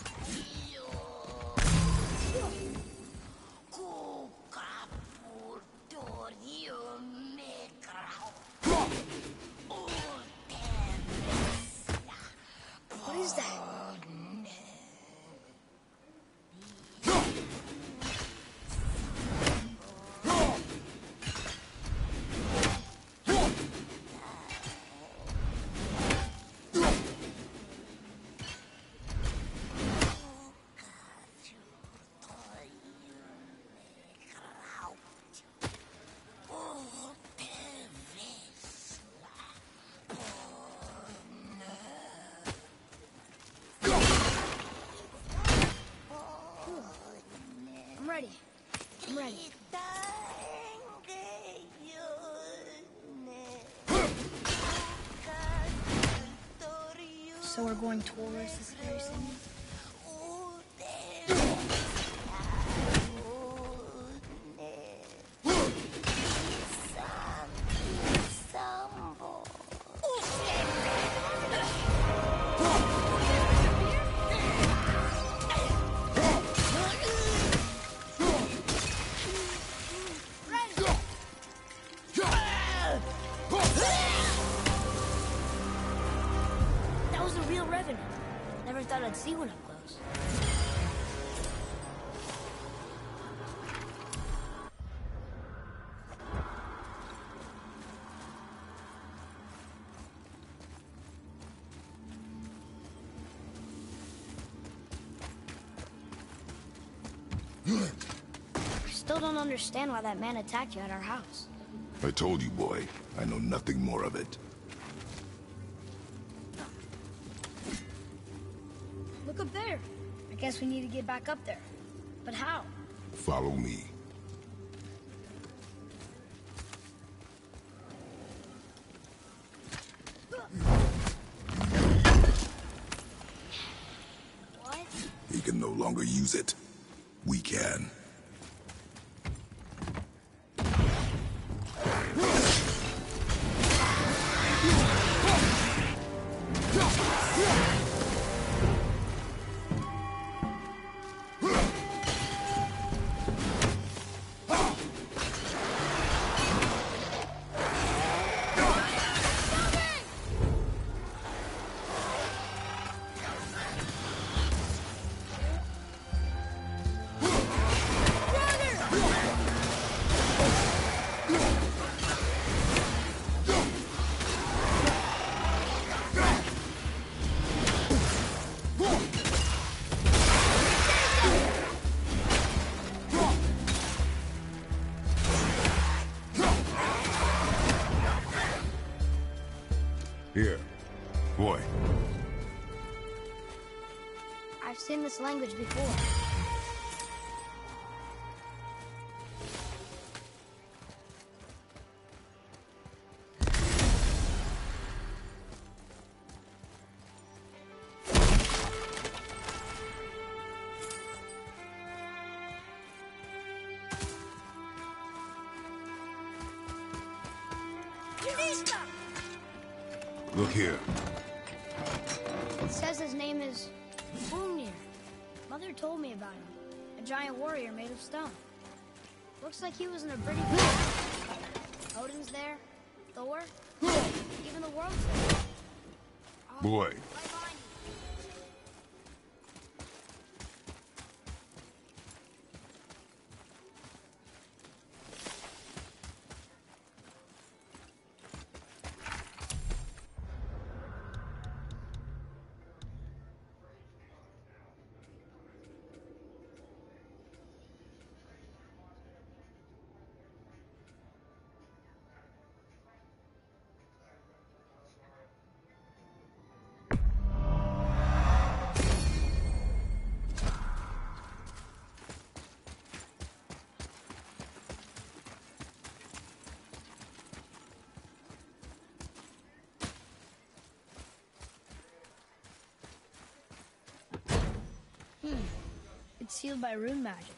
What is that? I'm ready. I'm ready. So we're going towards this very scene? That was a real revenant. Never thought I'd see one up close. I still don't understand why that man attacked you at our house. I told you, boy. I know nothing more of it. Look up there. I guess we need to get back up there. But how? Follow me. What? He can no longer use it. We can. Here. Boy. I've seen this language before. Look here. It says his name is Hrungnir. Mother told me about him. A giant warrior made of stone. Looks like he was in a pretty good shape. Odin's there, Thor, even the world's there. Boy. Right behind you. It's sealed by rune magic.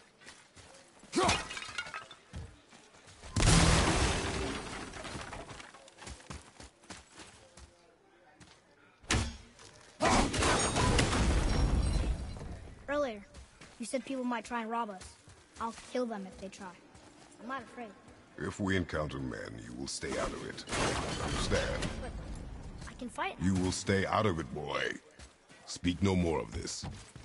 You said people might try and rob us. I'll kill them if they try. I'm not afraid. If we encounter men, you will stay out of it. Understand? But I can fight. You will stay out of it, boy. Speak no more of this.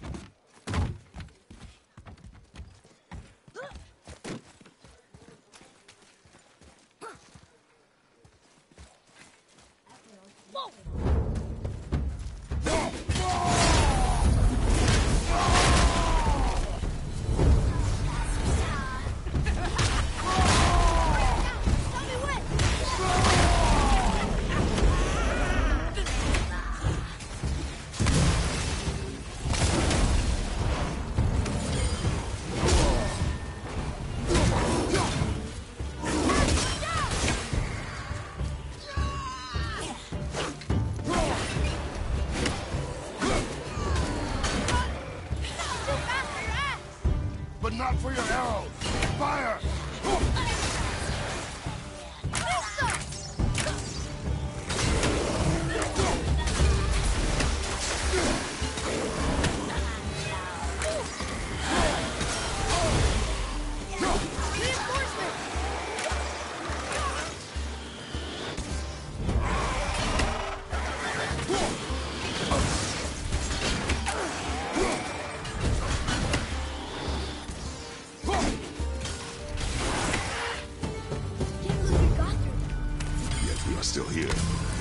But not for your arrows! Fire! Yet we are still here.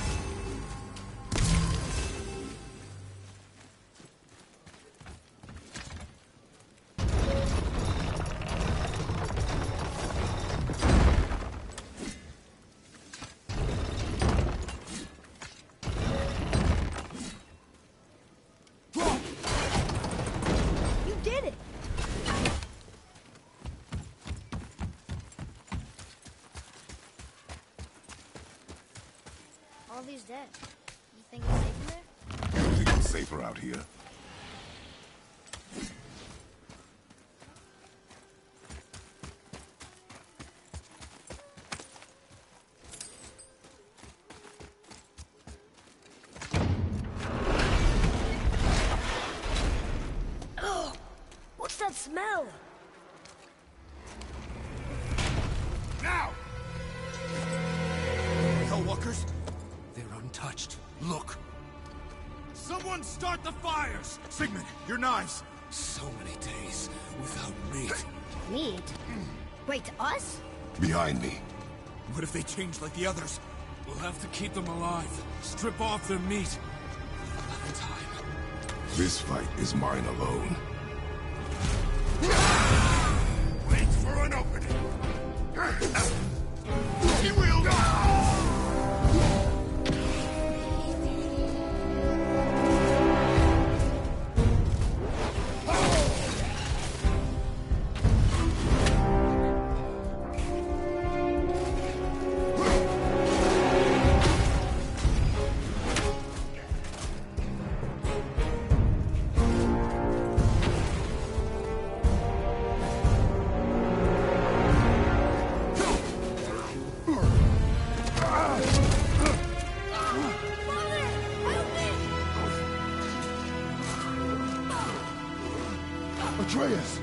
You did it! All these dead. You think it's safe in there? Everything is safer out here. What's that smell? Now! Hellwalkers? They're untouched. Look! Someone start the fires! Sigmund, your knives! So many days without meat. Meat? Wait, us? Behind me. What if they change like the others? We'll have to keep them alive. Strip off their meat. One time. This fight is mine alone. Wait for an opening! He will! Atreus!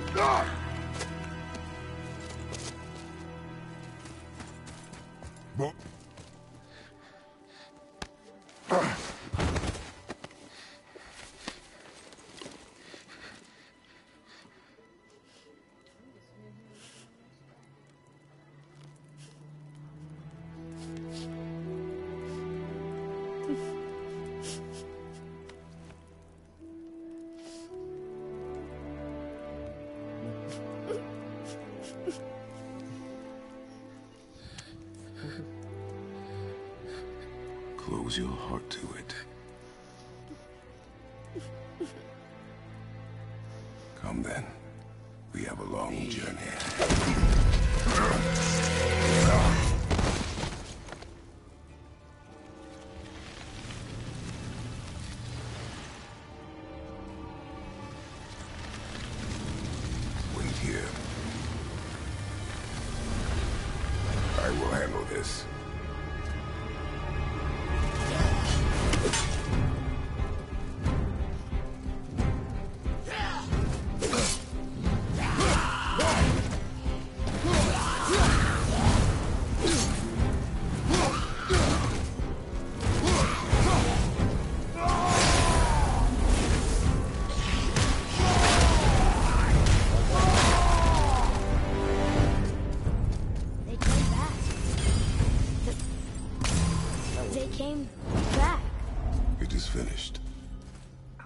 But close your heart to it. Come then. We have a long journey. Wait here. I will handle this.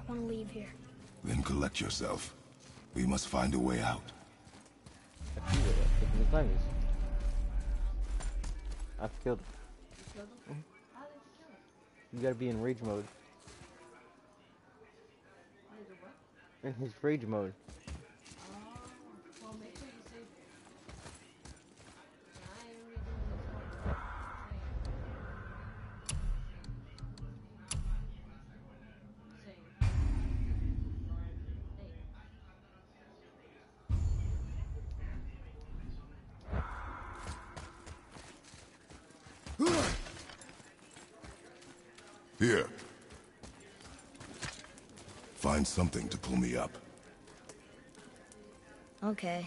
I want to leave here. Then collect yourself. We must find a way out. I feel it. The climbers. I've killed him. You gotta be in rage mode. In his rage mode. Here. Find something to pull me up. Okay.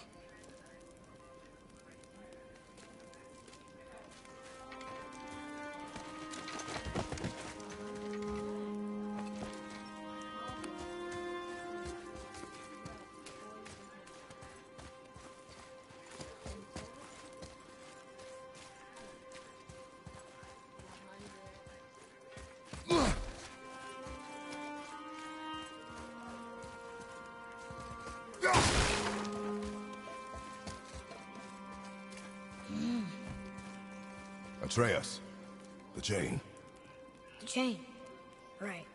Atreus, the chain. The chain. Right.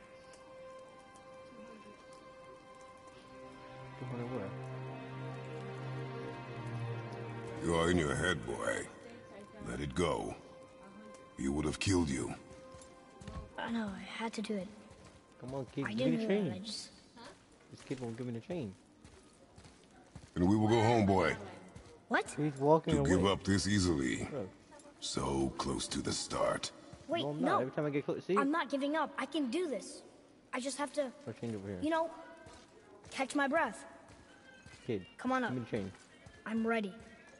You are in your head, boy. Let it go. He would have killed you. I know, I had to do it. Come on, kid, I give me didn't the know chain. that, I just... This kid won't give me the chain. And we will go home, boy. What? He's walking To away. give up this easily. Bro. So close to the start. Wait, No, I'm not. no. Every time I get close, see? I'm not giving up. I can do this. I just have to, I'll change over here. you know, catch my breath. Kid, Come on up. give me the chain. I'm ready.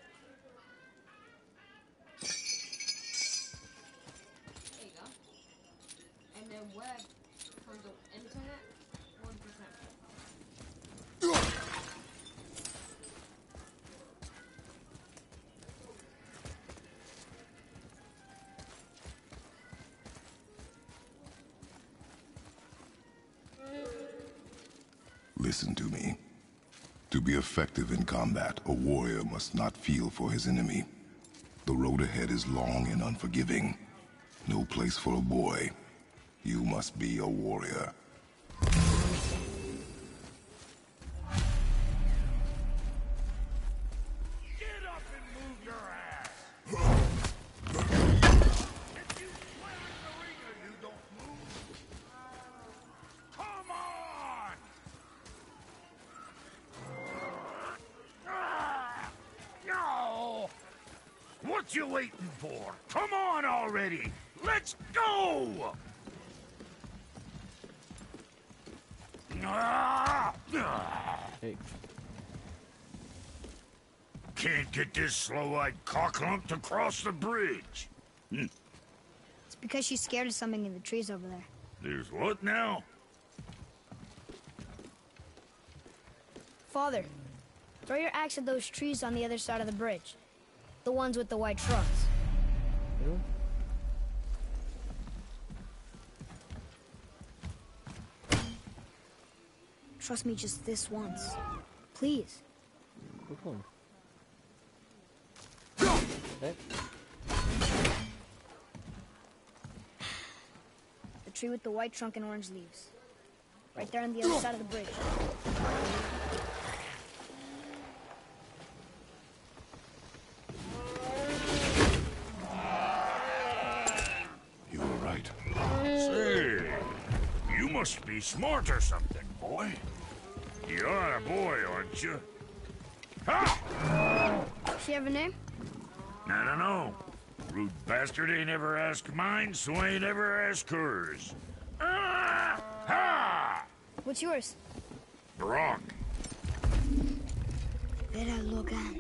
There you go. And then web from the internet, 1%. Listen to me. To be effective in combat, a warrior must not feel for his enemy. The road ahead is long and unforgiving. No place for a boy. You must be a warrior. Get up and move your ass! If you swear in the ring or you don't move, come on! No! What you waiting for? Come on already! Let's go! Hey, Can't get this slow-eyed cocklump to cross the bridge. It's because she's scared of something in the trees over there. There's what now? Father, throw your axe at those trees on the other side of the bridge. The ones with the white trunks. you know? Trust me just this once. Please. Which one? Hey, The tree with the white trunk and orange leaves. Right there on the other side of the bridge. You were right. Say, you must be smart or something, boy. You are a boy, aren't you? Ha! Does she have a name? I don't know. Rude bastard ain't ever asked mine, so ain't ever asked hers. Ah! Ha! What's yours? Brock. Vera Logan.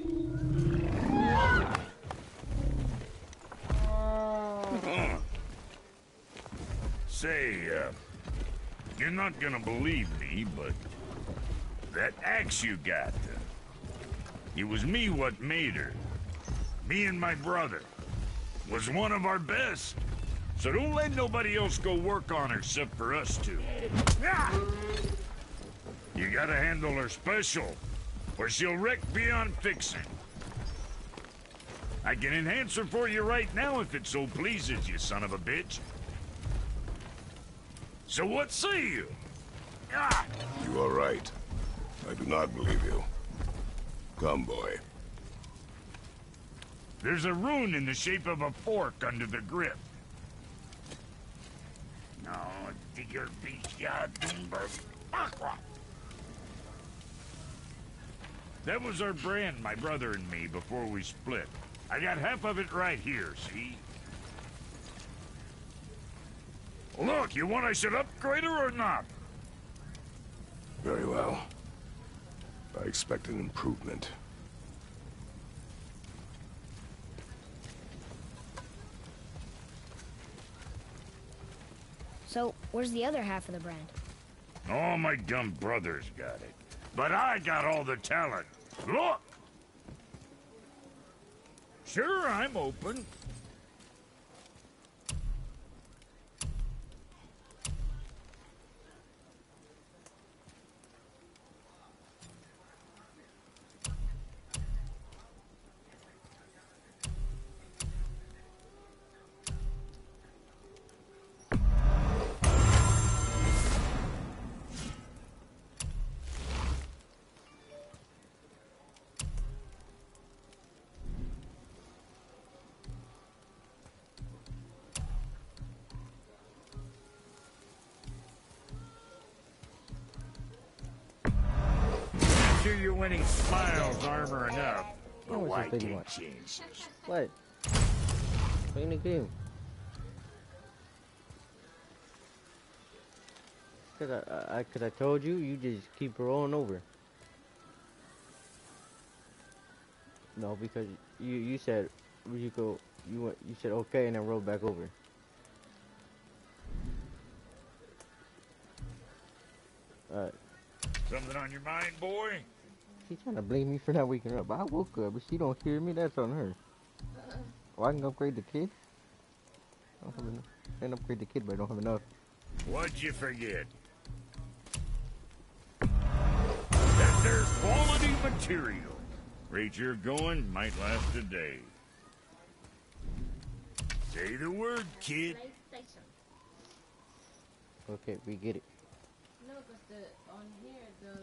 Say, you're not gonna believe me, but that axe you got, it was me what made her. Me and my brother. Was one of our best. So don't let nobody else go work on her except for us two. Ah! You gotta handle her special, or she'll wreck beyond fixing. I can enhance her for you right now if it so pleases you, son of a bitch. So what say you? Ah! You are right. I do not believe you. Come, boy. There's a rune in the shape of a fork under the grip. No, digger beach, ya Doomberg. That was our brand, my brother and me, before we split. I got half of it right here, see? Look, you want I should upgrade her or not? Very well. I expect an improvement. So, where's the other half of the brand? All my dumb brothers got it. But I got all the talent. Look! Sure, I'm open. Sure you're winning smiles, armor enough. But why can't change? What? Playing the game. Cause I told you, you just keep rolling over. No, because you said you said okay and then rolled back over. Something on your mind, boy? She's trying to blame me for not waking up. I woke up, but she don't hear me. That's on her. Oh, I can upgrade the kid. I don't have enough. I can upgrade the kid, but I don't have enough. What'd you forget? That there's quality material. Rate you're going might last a day. Say the word, kid. Okay, we get it. No, because on here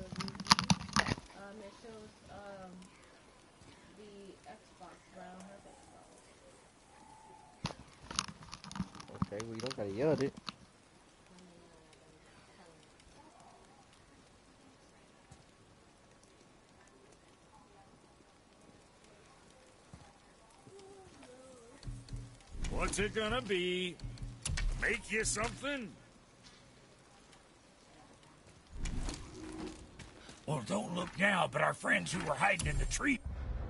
it shows the Xbox, but I don't have Xbox. Okay, we don't gotta yell at it. What's it gonna be? Make you something? Well, don't look now, but our friends who were hiding in the tree...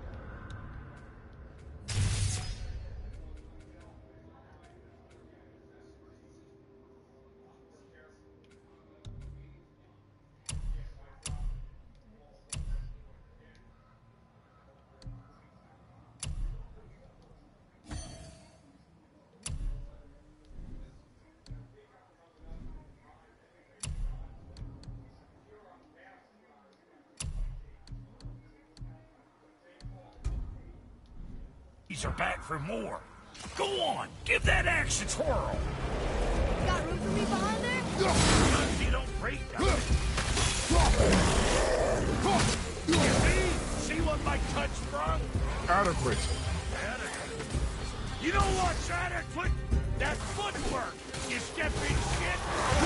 are back for more. Go on, give that axe its whirl. Got room for me behind there? You don't break nothing. You see what my touch sprung? Adequate. You know what's adequate? That footwork. You stepping shit.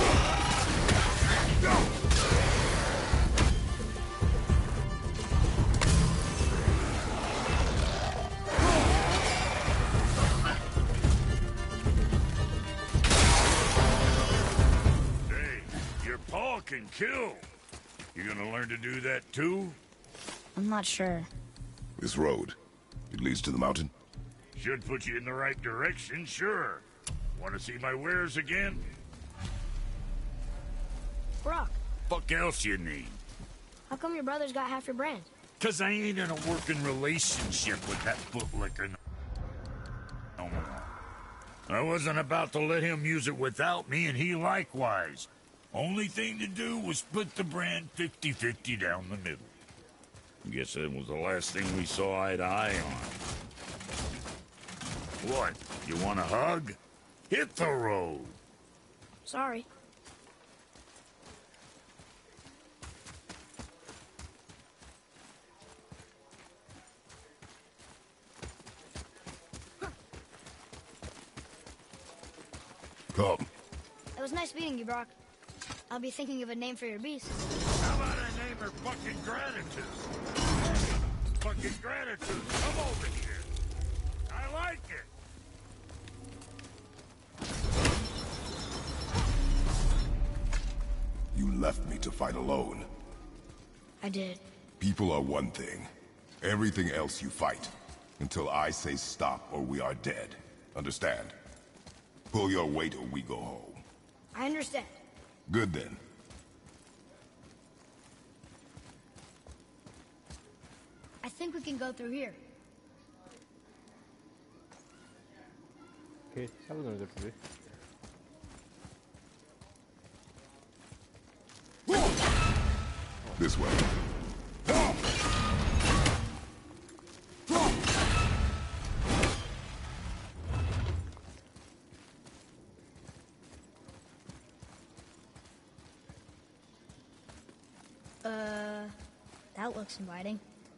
Paw can kill. You gonna learn to do that too? I'm not sure. This road, it leads to the mountain? Should put you in the right direction, sure. Want to see my wares again? Brock, Fuck else you need? how come your brother's got half your brand? 'Cause I ain't in a working relationship with that bootlicker no more. I wasn't about to let him use it without me, and he likewise. Only thing to do was split the brand 50-50 down the middle. Guess that was the last thing we saw eye to eye on. What? You want a hug? Hit the road. Sorry. Come. It was nice meeting you, Brock. I'll be thinking of a name for your beast. How about I name her fucking Gratitude? Fucking Gratitude, come over here. I like it. You left me to fight alone. I did. People are one thing. Everything else you fight. Until I say stop or we are dead. Understand? Pull your weight or we go home. I understand. Good then. I think we can go through here. Okay, I was gonna go through this. This way. That looks inviting.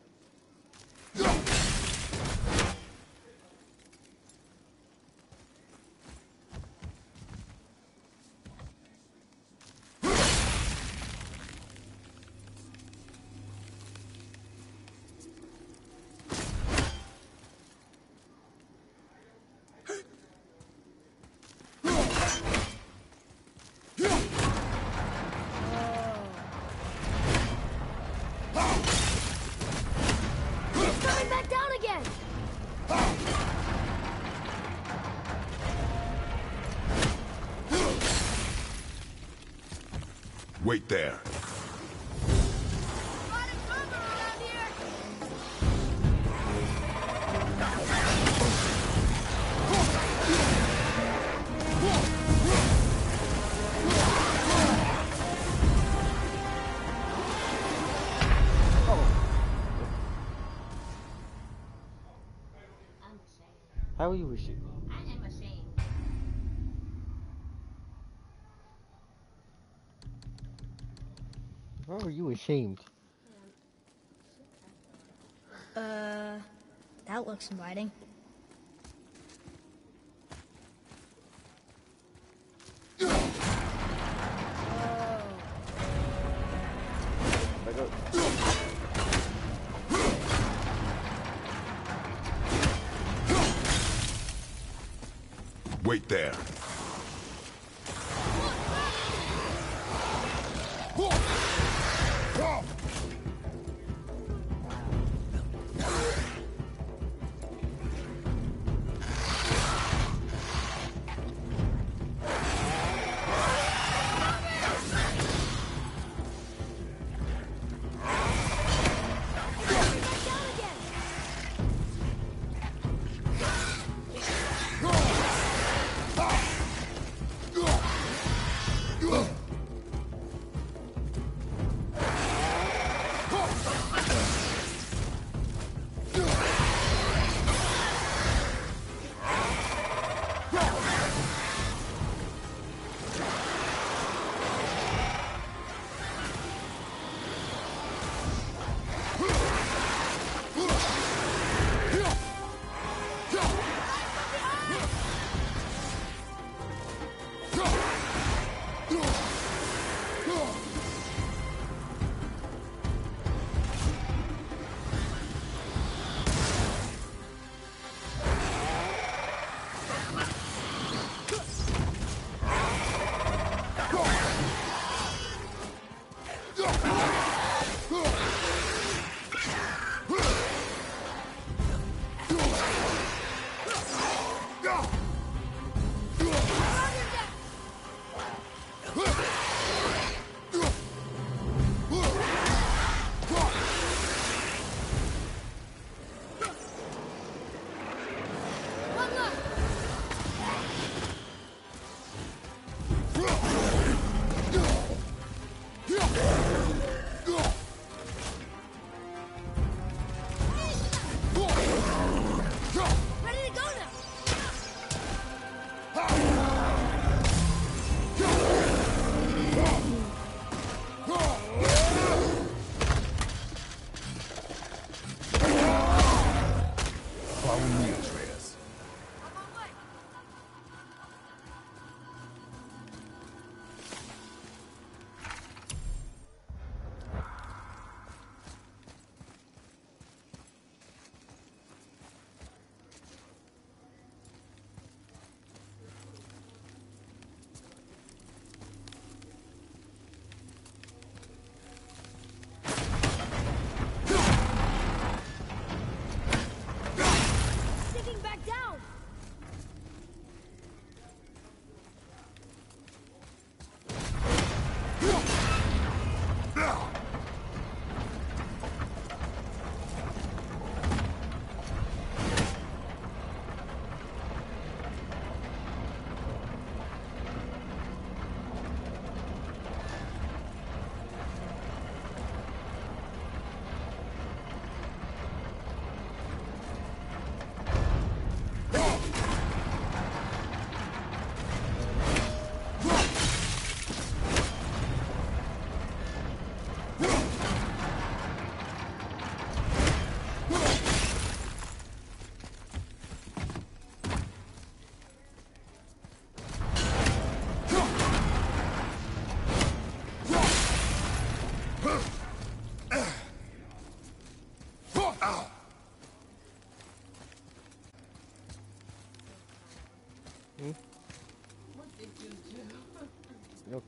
Wait there. How are you with shit? I am ashamed. How are you ashamed? That looks inviting. Back up. Wait there.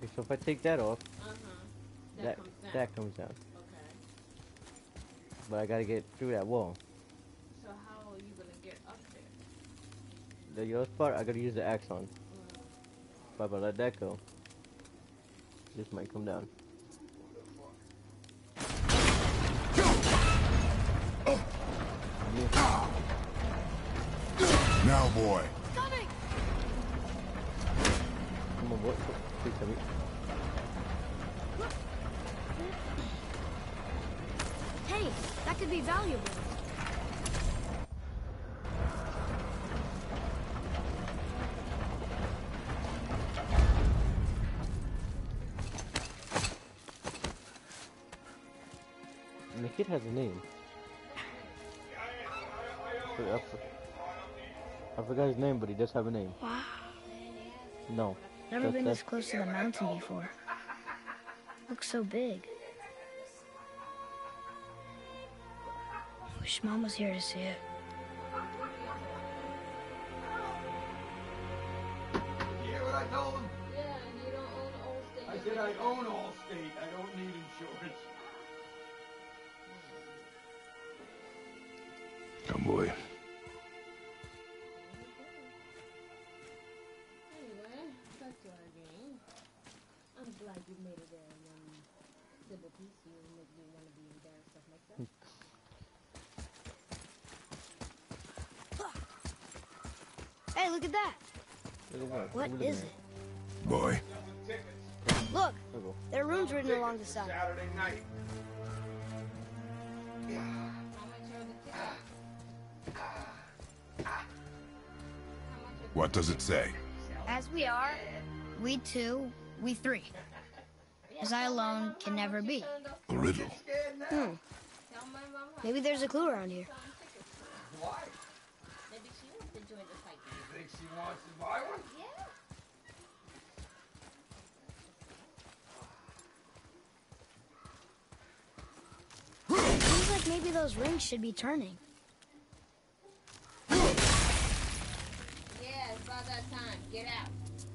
Okay, so if I take that off, That comes down. Okay. But I gotta get through that wall. So how are you gonna get up there? The yellow spot, I gotta use the axe on. But if I let that go, this might come down. Now, boy. Coming! Come on, boy. Please tell me. Hey, that could be valuable. And the kid has a name. I forgot his name, but he does have a name. Wow. No. Never been this close to the mountain before. Looks so big. Wish Mom was here to see it. You hear what I told him? Yeah, and you don't own Allstate. I said I own Allstate. I don't need insurance. Come, boy. Anyway, back to our game. I'm glad you made it there and double piece you make me want to be embarrassed, stuff like that. Hey, look at that. What is it? Boy. Look, there are runes written along the side. Saturday night. What does it say? As we are, we two, we three. As I alone can never be. A riddle. Maybe there's a clue around here. Why? Maybe she wants to join the fight. You think she wants to buy one? Seems like maybe those rings should be turning. Yeah, it's about that time. Get out.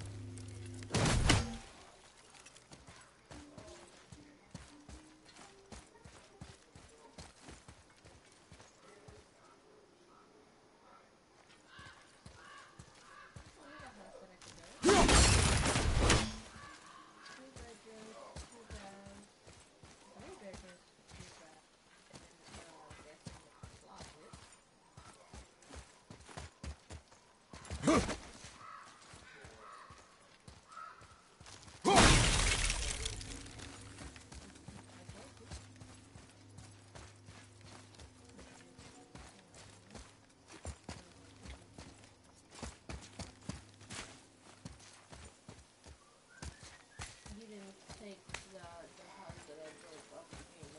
You didn't take the house that I broke off the game,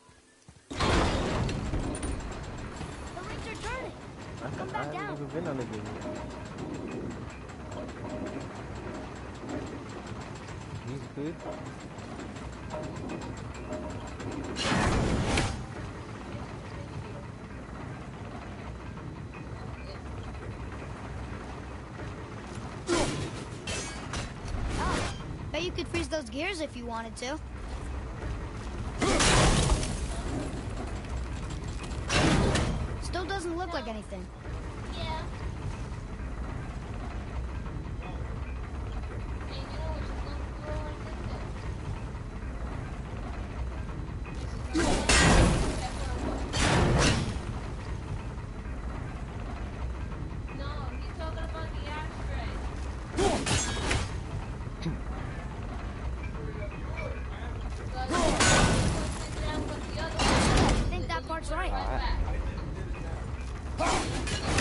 right? The rings are turning. Come I back haven't down. even been on the game yet. He's good. Oh, bet you could freeze those gears if you wanted to. Still doesn't look like anything. Yeah. Hey, you know what you're going to throw like this? No, he's talking about the ashtray. I think that part's right. Right back.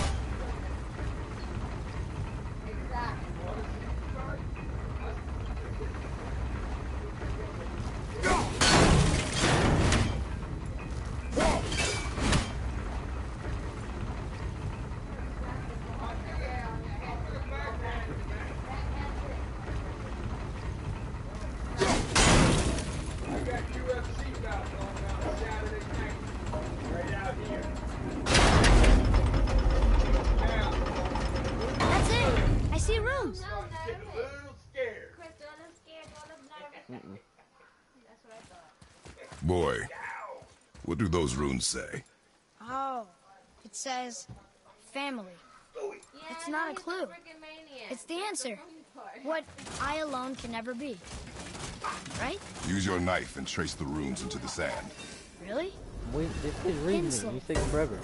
Boy, what do those runes say? Oh, it says family. It's not a clue. It's the answer. What I alone can never be. Right? Use your knife and trace the runes into the sand. Really? Wait, this is reading it. Pencil. He's taking forever.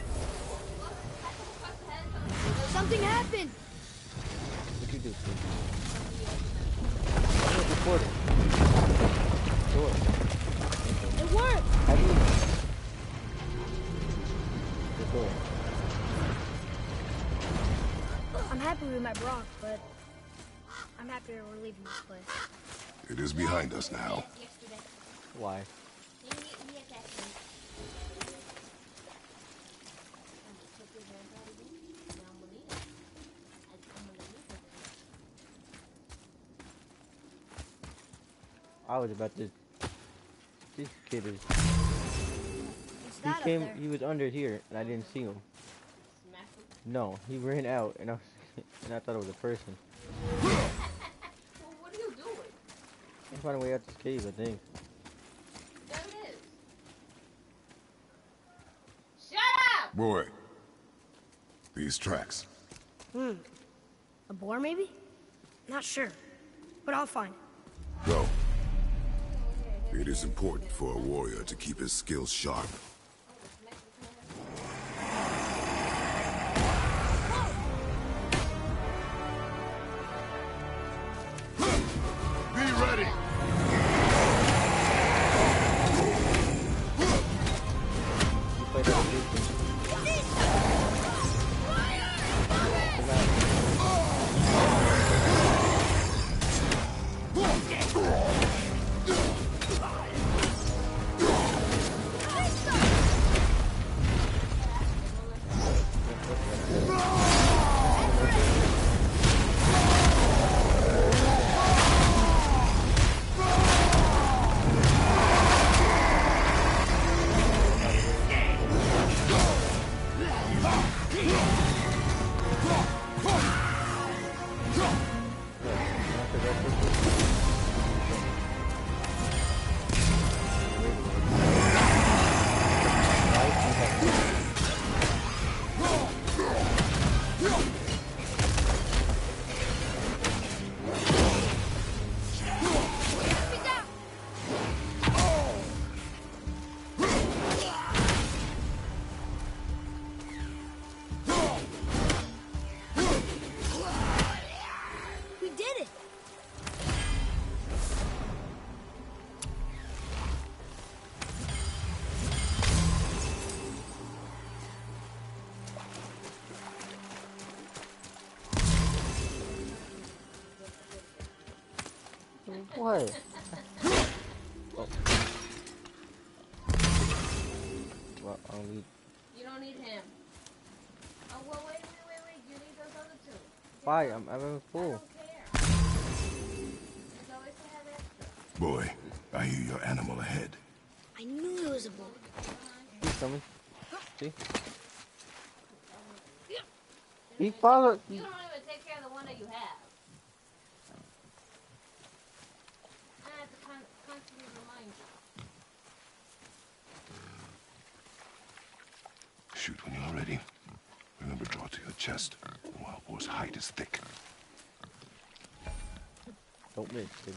Something happened! What you do, Steve? I'm not recording. Sure. It worked! How do you know? Just go. I'm happy we met Brock, but I'm happier we're leaving this place. It is behind us now. Why? I was about to. This kid is. What's He that up came. there? He was under here, and I didn't see him. No, he ran out, and I was, and I thought it was a person. Well, what are you doing? I'm finding a way out this cave, I think. There it is. Shut up! Boy, these tracks. A boar, maybe? Not sure, but I'll find it. Go. It is important for a warrior to keep his skills sharp. Be ready! You played that video. We did it! What? Oh. Well, I'll need. You don't need him. Oh, well, wait. You need those other two. Why? I'm full. There's always to have extra. Boy, I hear your animal ahead. I knew it was a boar. He's coming. See? He followed. You don't even take care of the one that you have. I have to constantly remind you. Shoot when you're ready. Remember, draw to your chest. The wild boar's hide is thick. Don't miss, dude.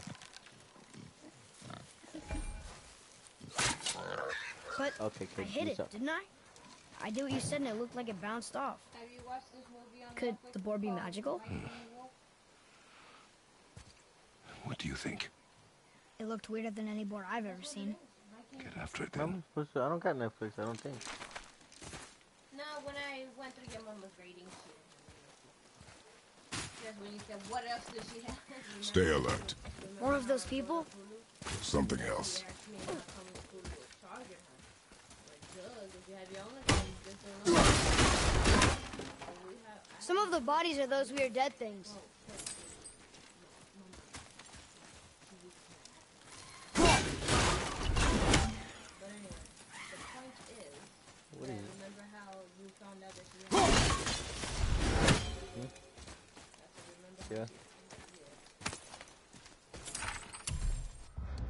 But Okay, I kid. hit peace it, out. didn't I? I did what you said and it looked like it bounced off. Have you watched this movie on Could Netflix the boar be called magical? What do you think? It looked weirder than any boar I've ever seen. Get after it I'm then. supposed to, I don't got Netflix, I don't think. No, when I went through your mama's ratings shit. That's when you said, what else does she have? Stay alert. More of those people? Something else. Some of the bodies are those weird dead things. What is it? Remember how you found out that she Yeah.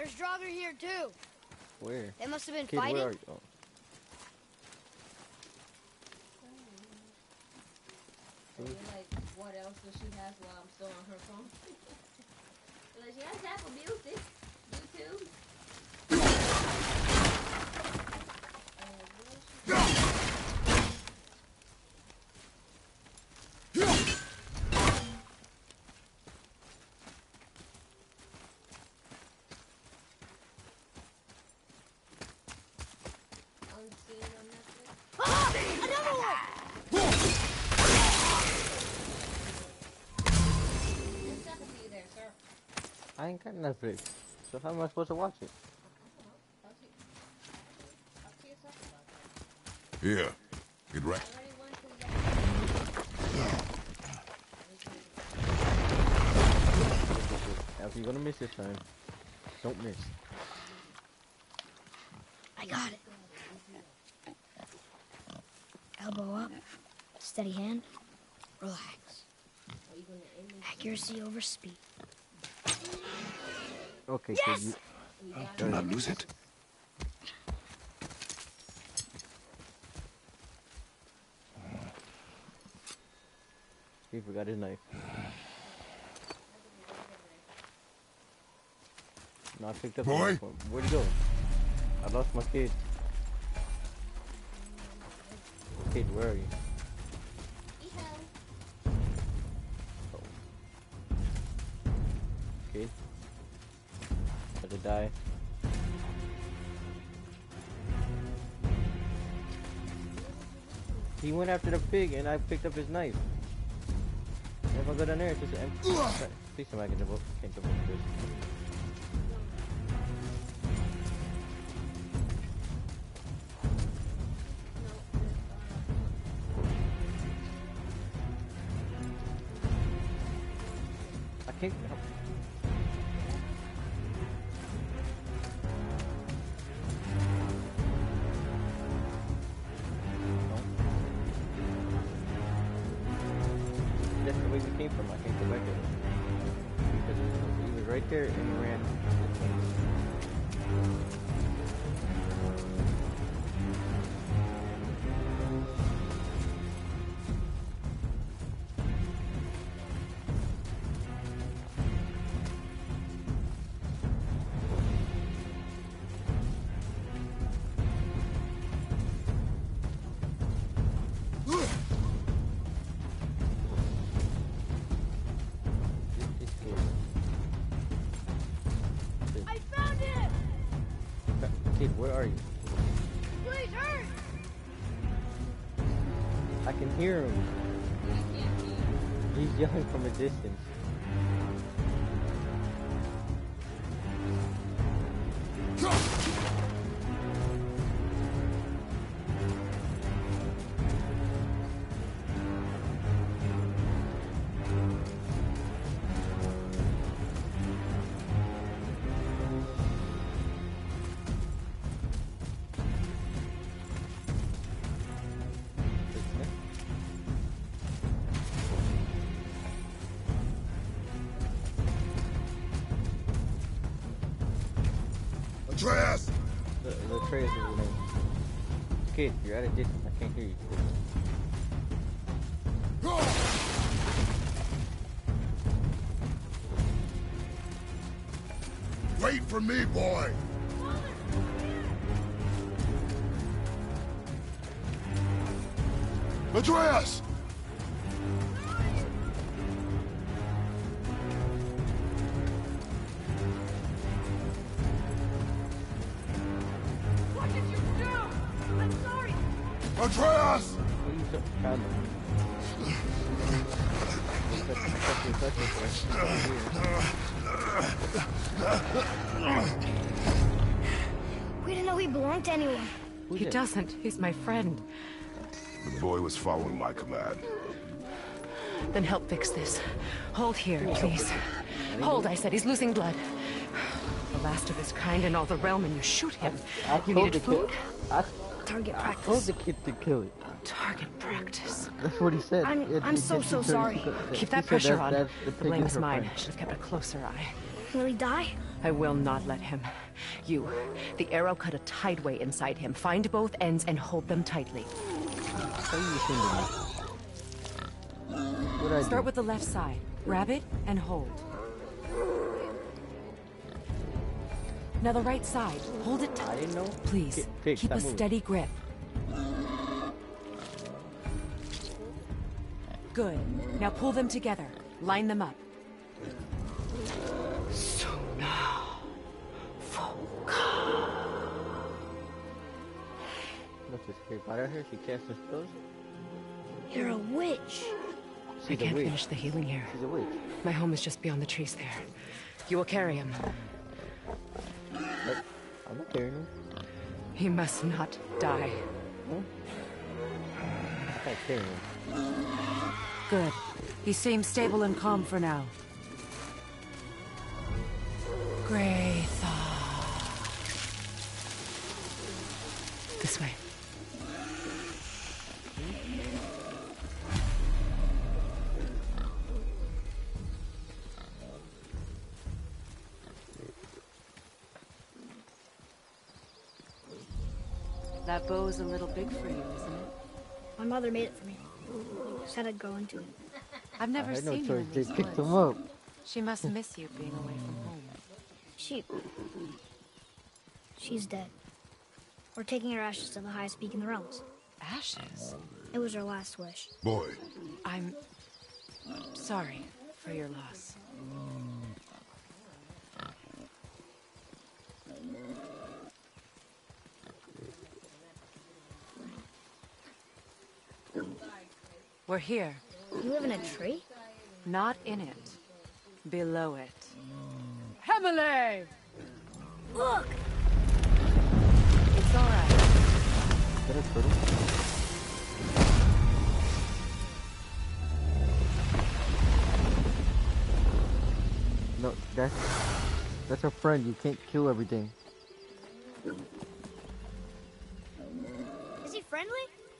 There's Draugr here too. Where? They must have been Kid, fighting. where are you? Oh. Like, what else does she have while I'm still on her phone? Like, she has Apple Music, YouTube. I ain't got Netflix. So how am I supposed to watch it? Here. Get right. If you're gonna miss this time, don't miss. I got it. Elbow up, steady hand, relax. Accuracy over speed. Okay, yes! kid, Do not lose it. He forgot his knife. No, I picked up the Boy? knife. Where'd he go? I lost my kid. Kid, where are you? Oh. Kid? Had to die. He went after the pig and I picked up his knife. If I go down there, it's just empty. Please somebody can jump over this. I can't. That's the way we came from. I can't go back there. Because he was right there and he ran. I found him! Kid, where are you? Please hurry! I can hear him. He's yelling from a distance. Atreus! The Atreus is his name. Kid, you're at a distance. I can't hear you. Wait for me, boy! Atreus! What did you do? I'm sorry. Atreus! Please don't found him. We didn't know he belonged to anyone. He doesn't. He's my friend. The boy was following my command. Then help fix this. Hold here, please. Hold, I said. He's losing blood. The last of his kind in all the realm, and you shoot him. You needed food? Target I told practice. the kid to kill it. Target practice. That's what he said. I'm so sorry. Keep that pressure on. The blame is mine. I should have kept a closer eye. Will he die? I will not let him. You, the arrow cut a tideway inside him. Find both ends and hold them tightly. How are you listening to me? What I Start do? with the left side. Grab it and hold. Now the right side. Hold it I tight. didn't know. Please, Fix, keep stop a moving. steady grip. Good. Now pull them together. Line them up. What's this here? Para her, she casting spells? You're a witch. I She's a can't witch. finish the healing here. She's a witch. My home is just beyond the trees there. You will carry him. But I'm not carrying him. He must not die. I'm not carrying him. Good. He seems stable and calm for now. Graythaw. This way. That bow's a little big for you, isn't it? My mother made it for me. Said I'd grow into it. I've never I had no seen you choice. in They these picked woods. him up. She must miss you being away from home. She's dead. We're taking her ashes to the highest peak in the realms. Ashes? It was her last wish. Boy, I'm sorry for your loss. We're here. You live in a tree? Not in it. Below it. Hemele! Look! It's all right. Is that a turtle? No, that's a friend. You can't kill everything. Is he friendly?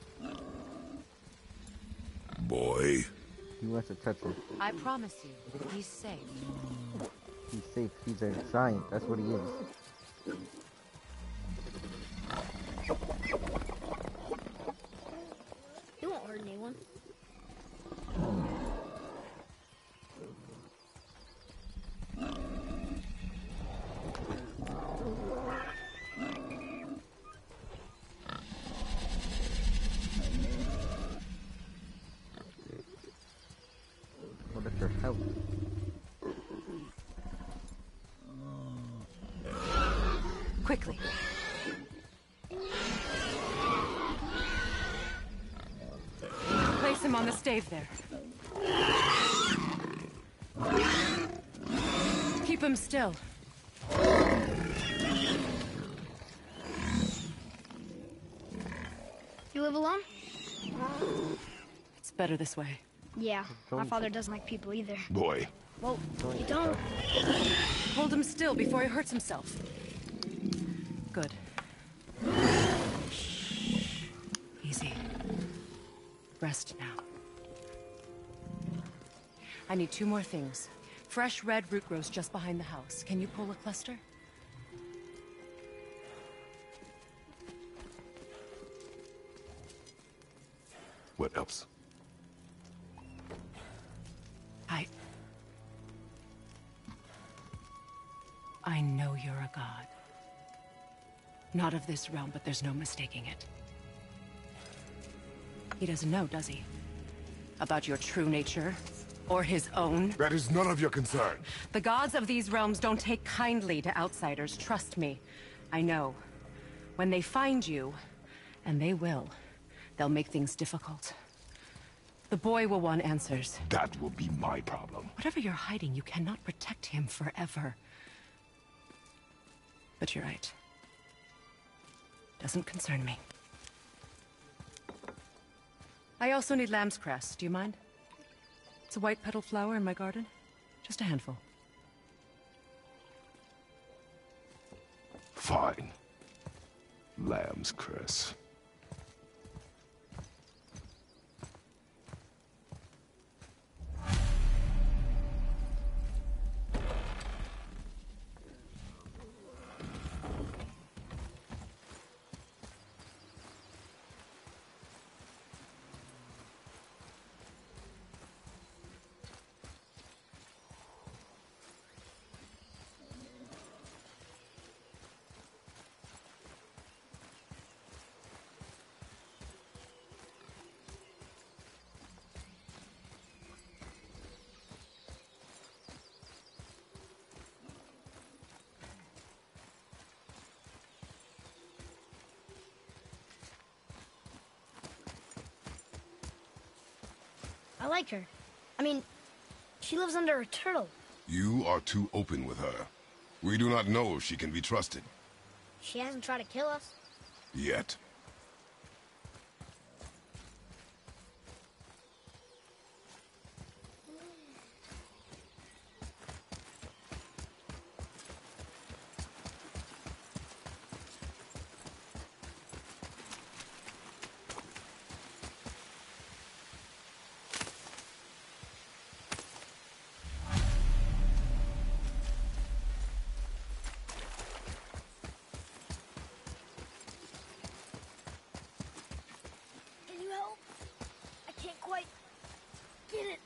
boy. He wants to touch her. I promise you, he's safe. He's safe. He's a giant. That's what he is. He won't hurt anyone. Oh, that's your house. Quickly. Place him on the stave there. Keep him still. You live alone? It's better this way. Yeah. My father doesn't like people either. Boy. Whoa, you don't? Hold him still before he hurts himself. Good. Easy. Rest now. I need 2 more things. Fresh red root grows just behind the house. Can you pull a cluster? What else? I know you're a god. Not of this realm, but there's no mistaking it. He doesn't know, does he? About your true nature? Or his own? That is none of your concern. The gods of these realms don't take kindly to outsiders, trust me. I know. When they find you, and they will, they'll make things difficult. The boy will want answers. That will be my problem. Whatever you're hiding, you cannot protect him forever. But you're right. Doesn't concern me. I also need lamb's cress. Do you mind? It's a white petal flower in my garden. Just a handful. Fine. Lamb's cress. like her. I mean, she lives under a turtle. You are too open with her. We do not know if she can be trusted. She hasn't tried to kill us. Yet. Can you help? I can't quite get it.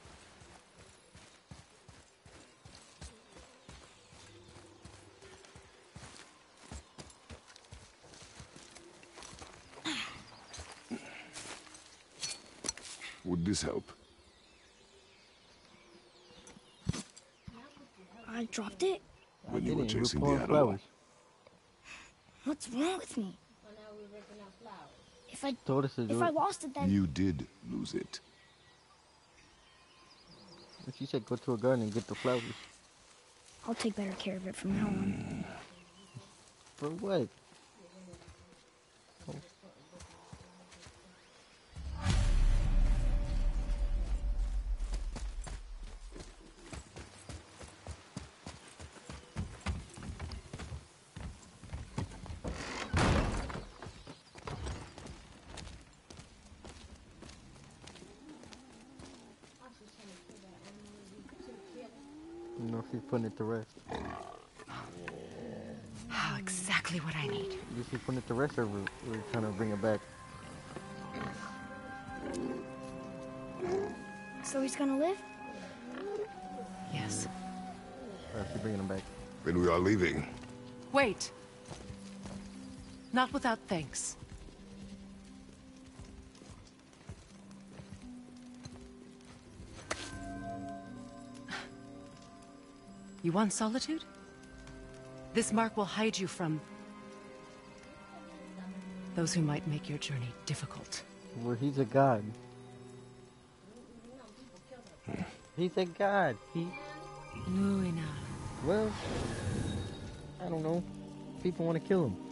Would this help? I dropped it. When you were didn't. chasing We're the pulling animal. flowers. What's wrong with me? Told us to do If I it. lost it, then You did lose it. And she said go to a garden and get the flowers. I'll take better care of it from now on. For what? You know, she's putting it to rest. Oh, exactly what I need. You she's putting it to rest, or we're trying to bring it back? So he's gonna live? Yes. Or she's bringing him back? Then we are leaving. Wait. Not without thanks. You want solitude? This mark will hide you from those who might make your journey difficult. Well, he's a god. He's a god. No, enough. Well, I don't know. People want to kill him.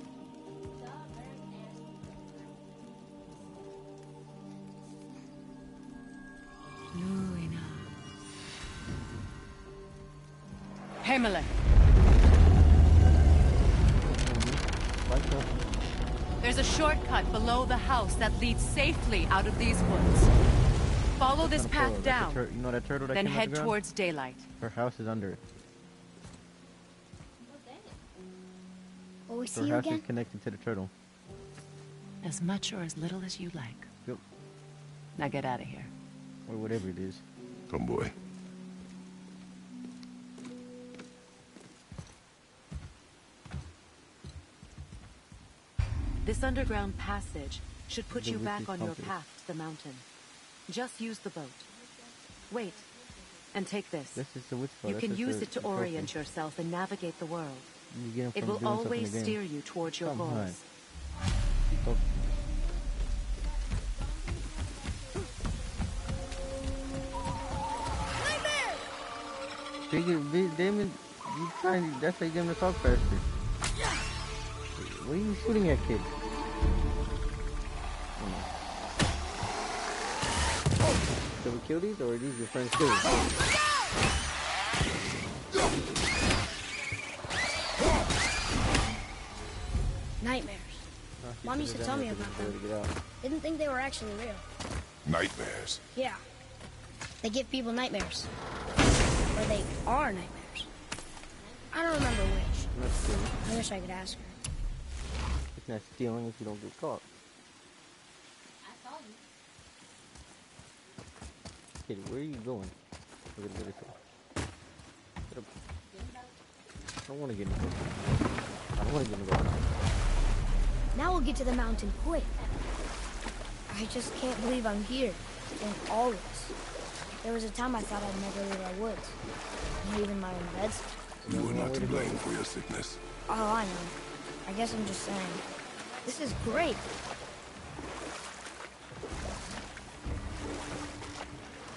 No, enough. Himalay. There's a shortcut below the house that leads safely out of these woods. Follow this path down, You know that turtle that then came out head the ground? towards daylight. Her house is under it. Will we see Her you house again? is connected to the turtle. As much or as little as you like. Yep. Now get out of here. Or whatever it is. Come, boy. This underground passage should put The you back witch's on your compass. path to the mountain. Just use the boat. Wait, and take this. This is the witch boat. You That's can just use a it to trophy. orient yourself and navigate the world. You get 'em It from will doing stuff in always the game. steer you towards your Come on. goals. Oh. Damon, you trying? That's how you get him to talk faster. What are you shooting at, kid? So we kill these, or are these your friends too? Nightmares. Mom used to tell me about them. Didn't think they were actually real. Nightmares. Yeah. They give people nightmares. Or they are nightmares. I don't remember which. Not stealing. I wish I could ask her. It's not stealing if you don't get caught. Kitty, where are you going? Look at this. Get up. I don't want to get in the boat. I don't want to get in the boat. Now we'll get to the mountain quick. I just can't believe I'm here. In all this. There was a time I thought I'd never leave our woods. Not even my own beds. You are not to blame for your sickness. Oh, I know. I guess I'm just saying. This is great.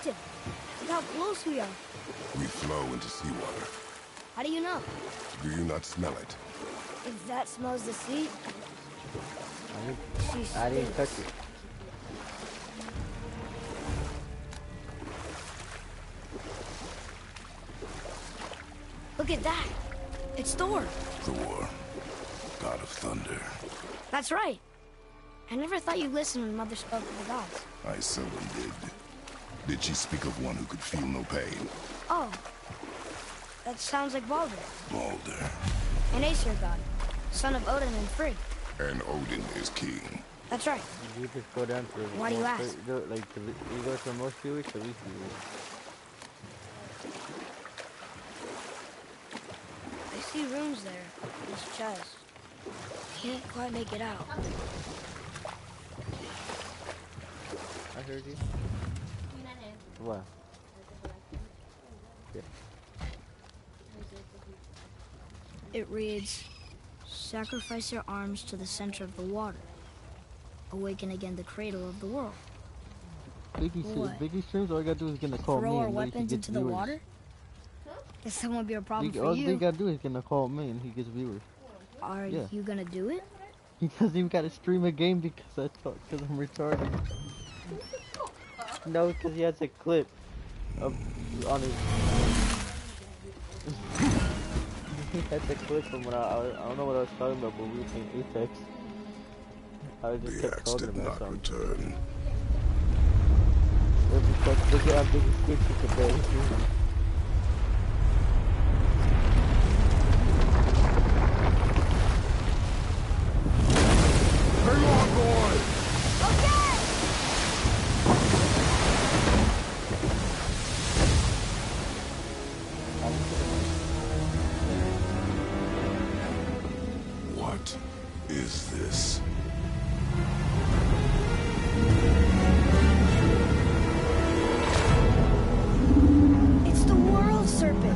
mountain. Look how close we are. We flow into seawater. How do you know? Do you not smell it? If that smells the sea, I didn't touch it. look at that. It's Thor. Thor, god of thunder. That's right. I never thought you listened when Mother spoke of the gods. I seldom did. Did she speak of one who could feel no pain? Oh, that sounds like Baldur. Baldur. An Aesir god, son of Odin and Frigg. And Odin is king. That's right. You just go down to the Why do you ask? Like you go from most Jewish to least Jewish. I see runes there. This chest. Can't quite make it out. I heard you. What? Yeah. It reads, sacrifice your arms to the center of the water. Awaken again the cradle of the world. What? Biggie streams, all you gotta do is get a call Throw me our and weapons he into gets the viewers. water? Guess that won't be a problem All for they you. gotta do is get a call me and he gets viewers. Are Yeah. you gonna do it? He doesn't even gotta stream a game because I'm retarded. No, because he has a clip of on his. He has a clip from when I don't know what I was talking about, but we were playing Apex. I just The kept axe talking did about not something. return. Look at how big his stick is today. Hang on, boy! Okay! What is this? It's the world serpent.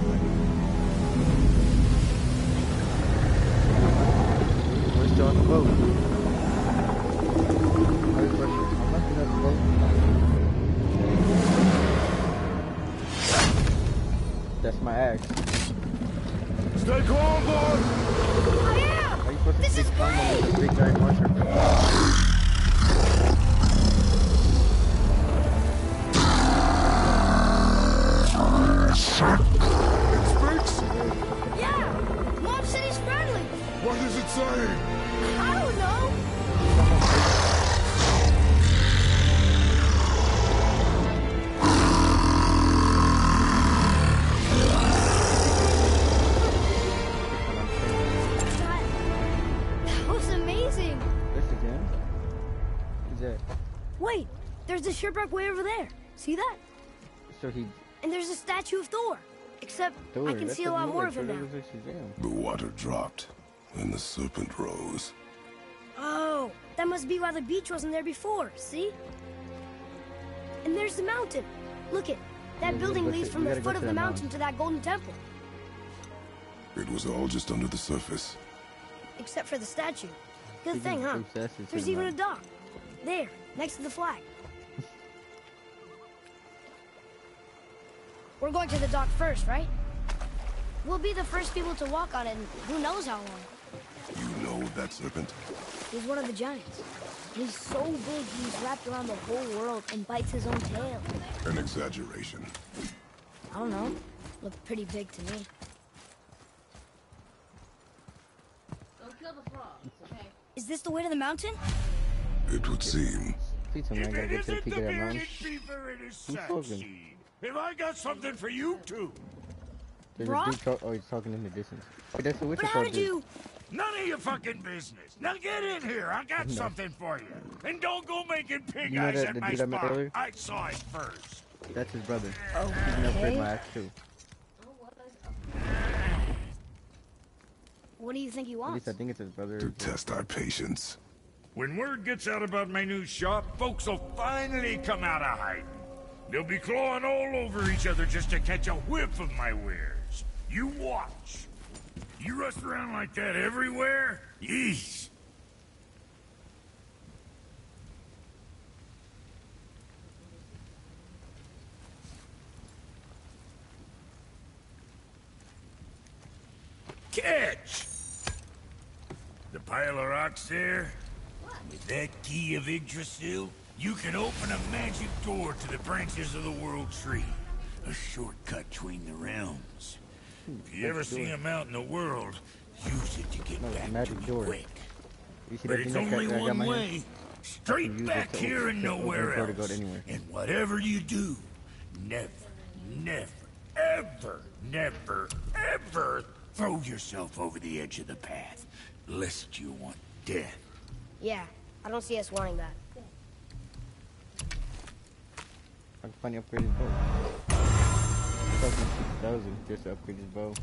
We're still on the boat. I'm not gonna have the boat. That's my axe. Stay calm, boy! I am! How you supposed This to is big calm when great! there's a big giant monster? It speaks? Yeah! Mom said he's friendly! What does it say? I don't know! That was amazing! This is him? Who's that? Wait, there's a shipwreck way over there. See that? So he... And there's a statue of Thor. Except Thor, I can that's see a what lot you more like, of him so now. that was like Shazam. The water dropped, and the serpent rose. Oh, that must be why the beach wasn't there before, see? And there's the mountain. Look it. That Yeah, building we gotta leads go from the to foot of that the mountain mountain. to that golden temple. It was all just under the surface. Except for the statue. Good He thing, just huh? thinks that's his There's thing, even a man. dock. There, next to the flag. We're going to the dock first, right? We'll be the first people to walk on it in who knows how long. You know that serpent? He's one of the giants. He's so big he's wrapped around the whole world and bites his own tail. An exaggeration. I don't know. Looked pretty big to me. Don't kill the frogs, okay? Is this the way to the mountain? It would seem. See something, I If gotta it get to the isn't peak the of that mountain. bearded beaver, it is Who's sack talking? seed. Have I got something for you too? There's Brock? a dude talk. Oh, he's talking in the distance. Wait, that's the witch But how did you... None of your fucking business. Now get in here. I got something for you. And don't go making pig You know eyes that- at the my dude I met spot. earlier? I saw it first. That's his brother. He's gonna upgrade Okay. my axe too. What do you think he At wants? least I think it's his brother. To test our patience. When word gets out about my new shop, folks will finally come out of hiding. They'll be clawing all over each other just to catch a whiff of my wares. You watch. You rust around like that everywhere? Yeesh. Catch! The pile of rocks there? With that key of Yggdrasil, you can open a magic door to the branches of the World Tree. A shortcut between the realms. If you ever see a mount in the world, use it to get back to me quick. But it's only one way. Straight back here and nowhere else. And whatever you do, never, ever throw yourself over the edge of the path, lest you want death. Yeah, I don't see us wanting that. I can finally upgrade his bow. 6,000 just to upgrade his bow.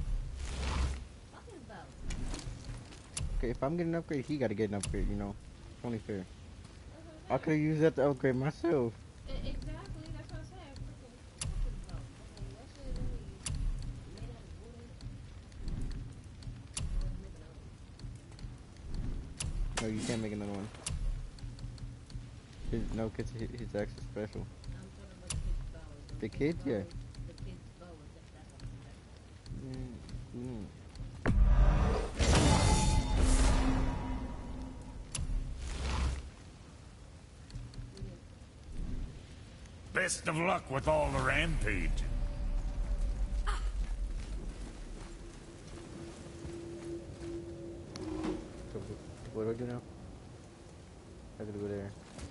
Okay, if I'm getting an upgrade, he gotta get an upgrade, you know. It's only fair. I could've used that to upgrade myself. Exactly, that's what I said. No, you can't make another one. No, cause his axe is special. The kid, yeah. Best of luck with all the rampage. So, what do I do now? I gotta go there.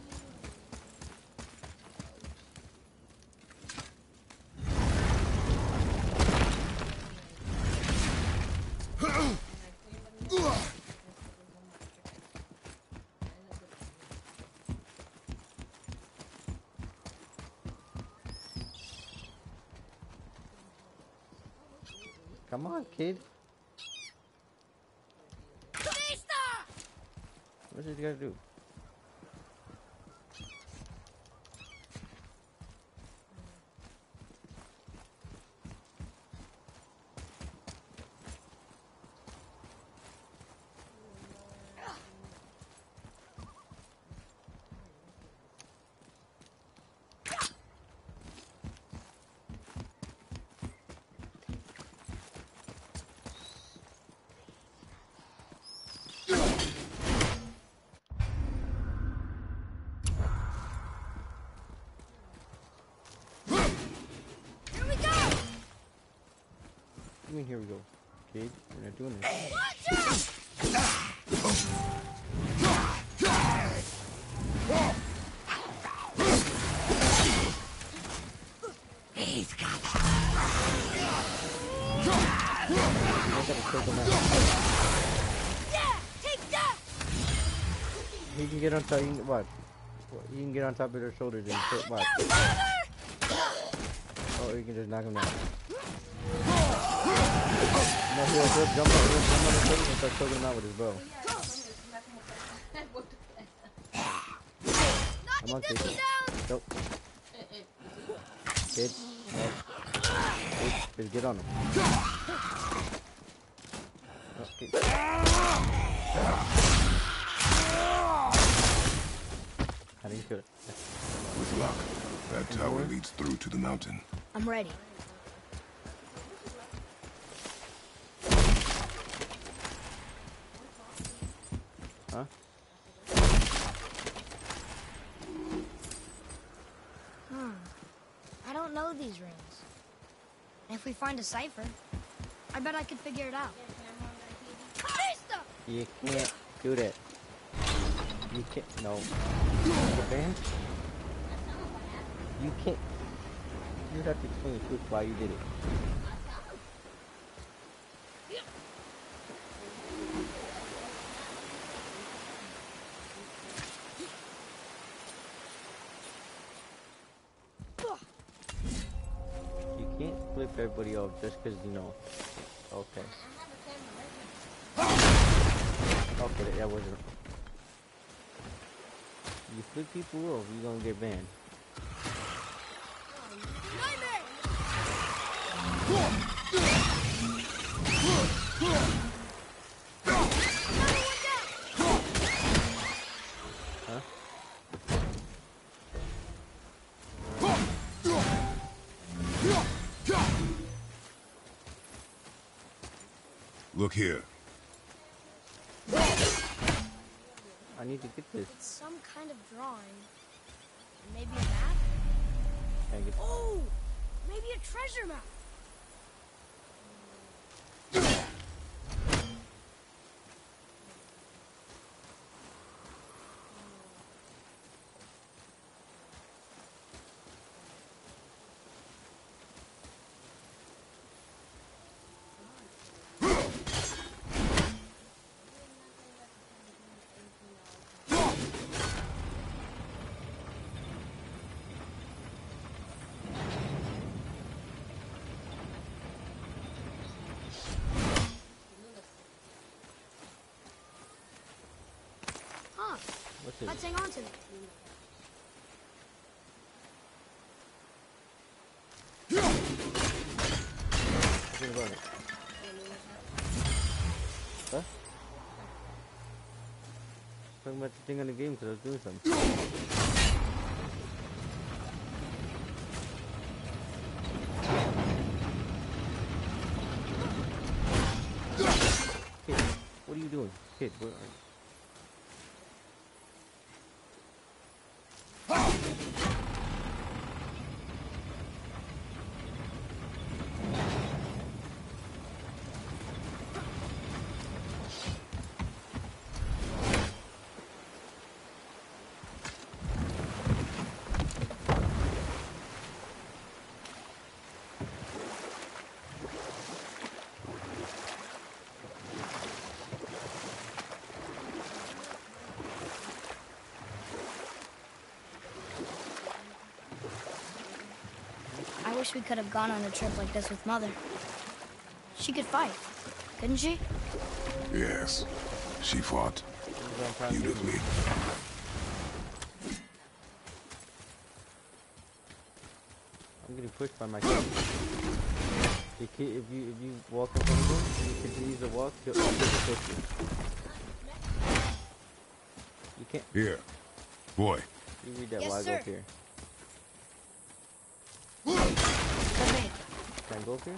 Come on, kid. What's this gotta do? I mean, here we go. Kid, we're not doing this. He's got take that! He can get on top. What? He can get on top of their shoulders and hit what? Oh, you can just knock him down. No, he'll jump on the shoulders and start choking him out with his bow. Come on, kid. Go. Kid. Kid, get on him. Okay. How do you kill it? With luck, that tower leads through to the mountain. I'm ready. Huh? I don't know these rings. And if we find a cipher, I bet I could figure it out. You can't do that. You can't. No. The band? You can't. You have to explain the truth why you did it. You can't flip everybody off just because, you know. Okay. Okay, that wasn't. You flip people off, you're gonna get banned. Huh? Look here. I need to get this. It's some kind of drawing. Maybe a map? Can't get Oh! Maybe a treasure map! Huh. What's it? Let's hang on to it. What about it? Huh? Talking about the thing on the game because I was doing something. Kid, what are you doing? Kid, where are you? I wish we could have gone on a trip like this with Mother. She could fight, couldn't she? Yes. She fought beautifully. I'm getting pushed by my kid. The kid, if you walk in front of him and he continues to walk, he'll push you. You can't. Here. Boy. You read that Yes, while I go sir. up here. Okay. Can I go up here?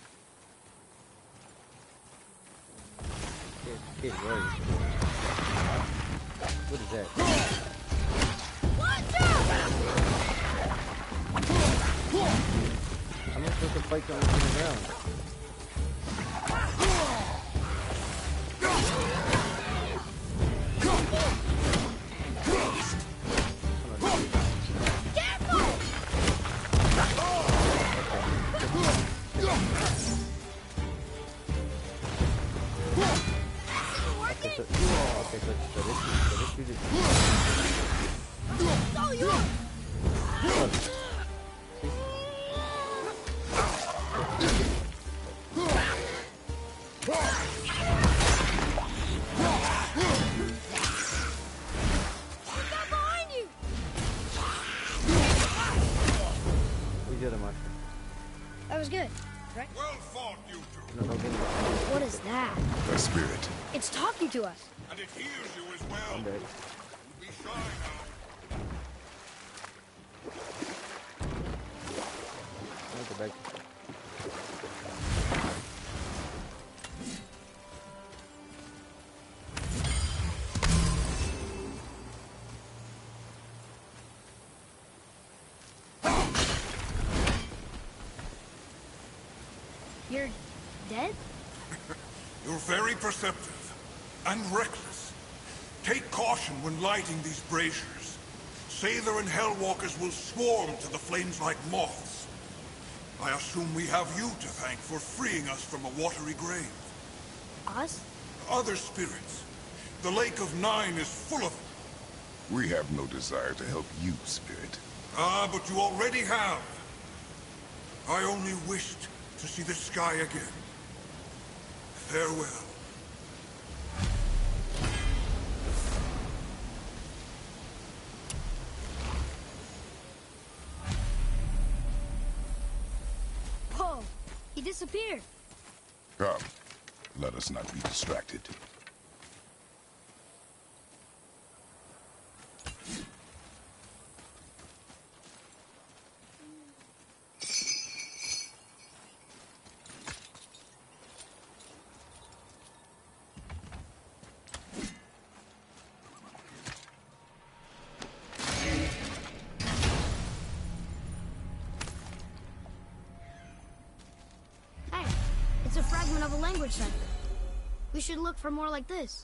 Kid, where are you? What is that? Watch out! I'm not supposed to fight on the ground. That was good, right? Well fought, you two. What is that? A spirit. It's talking to us. And it hears you as well. I'm dead. Be shy now. I'll go back. You're dead? You're very perceptive and reckless. Take caution when lighting these braziers. Sather and Hellwalkers will swarm to the flames like moths. I assume we have you to thank for freeing us from a watery grave. Us? Other spirits. The Lake of Nine is full of them. We have no desire to help you, Spirit. Ah, but you already have. I only wished to see the sky again. Farewell. Whoa! He disappeared. Come, let us not be distracted. It's a fragment of a language cipher. We should look for more like this.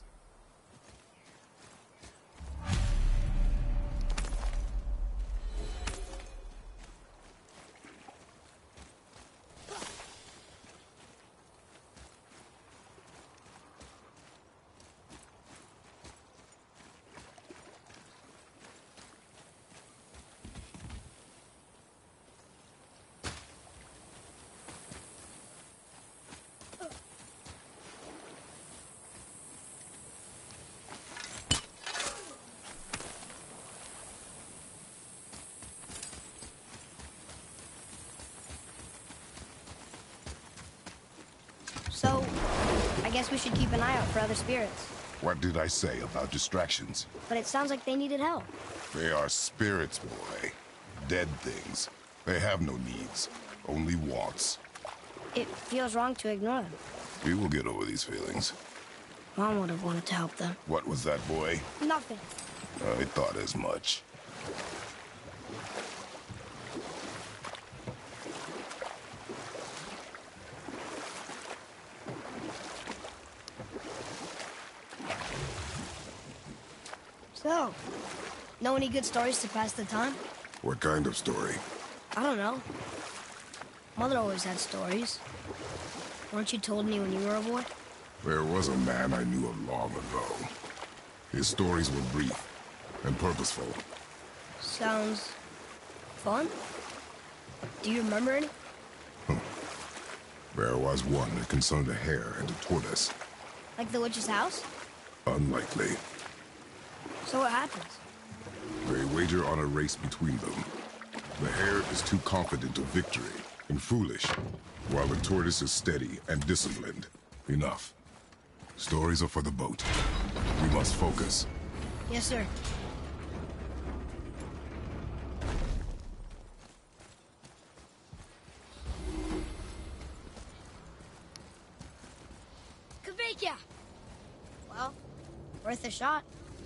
So, I guess we should keep an eye out for other spirits. What did I say about distractions? But it sounds like they needed help. They are spirits, boy. Dead things. They have no needs, only wants. It feels wrong to ignore them. We will get over these feelings. Mom would have wanted to help them. What was that, boy? Nothing. I thought as much. So, know any good stories to pass the time? What kind of story? I don't know. Mother always had stories. Weren't you told me when you were a boy? There was a man I knew of long ago. His stories were brief and purposeful. Sounds fun. Do you remember any? There was one that concerned a hare and a tortoise. Like the witch's house? Unlikely. So what happens? They wager on a race between them. The hare is too confident of victory and foolish, while the tortoise is steady and disciplined. Enough. Stories are for the boat. We must focus. Yes, sir. Kveikja! Well, worth a shot.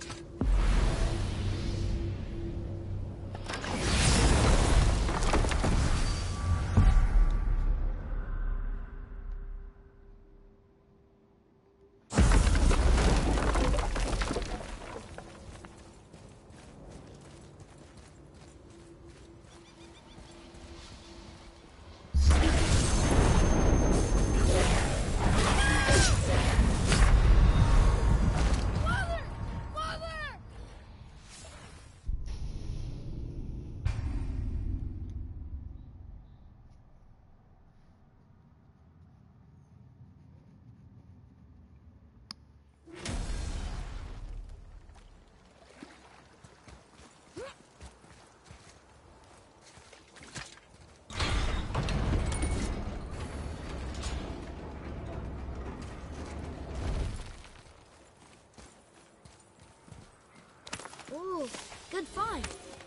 Ooh, good find.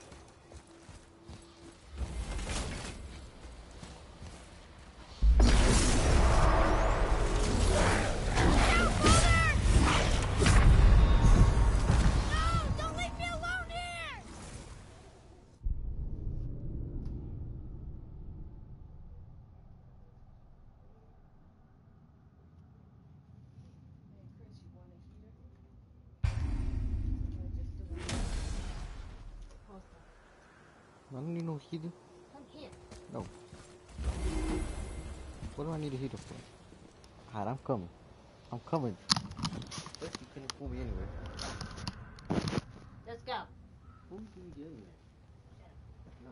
I don't need no heater. Come here. No. What do I need a heater for? Alright, I'm coming. I'm coming. First you couldn't fool me anyway. Let's go. Who do you do that? No.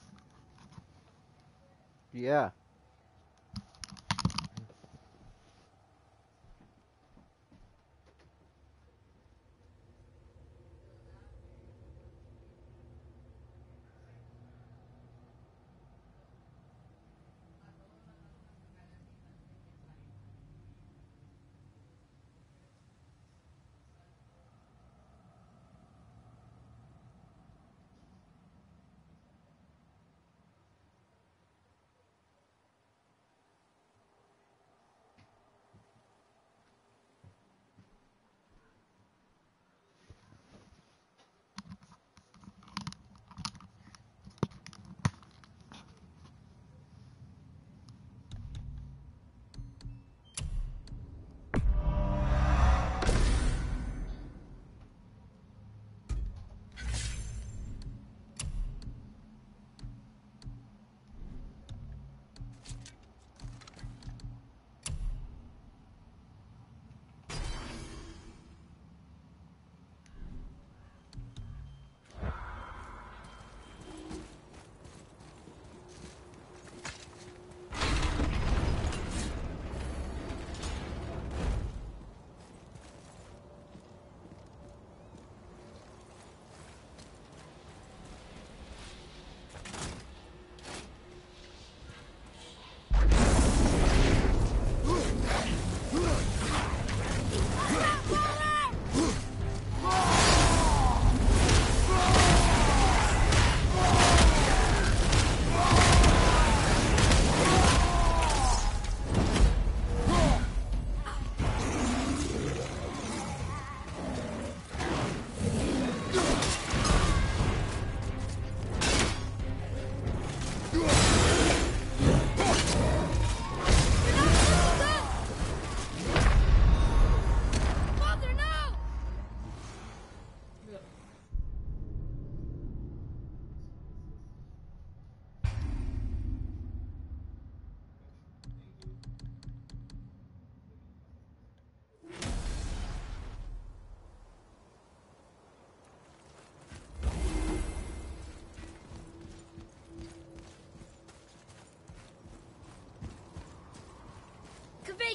Yeah.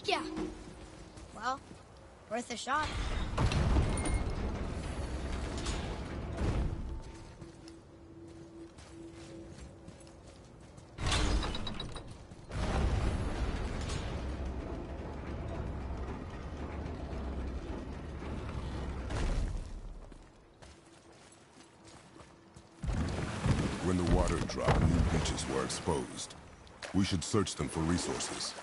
Kveikja! Well, worth a shot. When the water dropped, new beaches were exposed. We should search them for resources.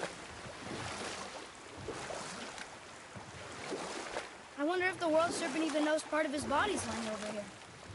I wonder if the world serpent even knows part of his body's lying over here.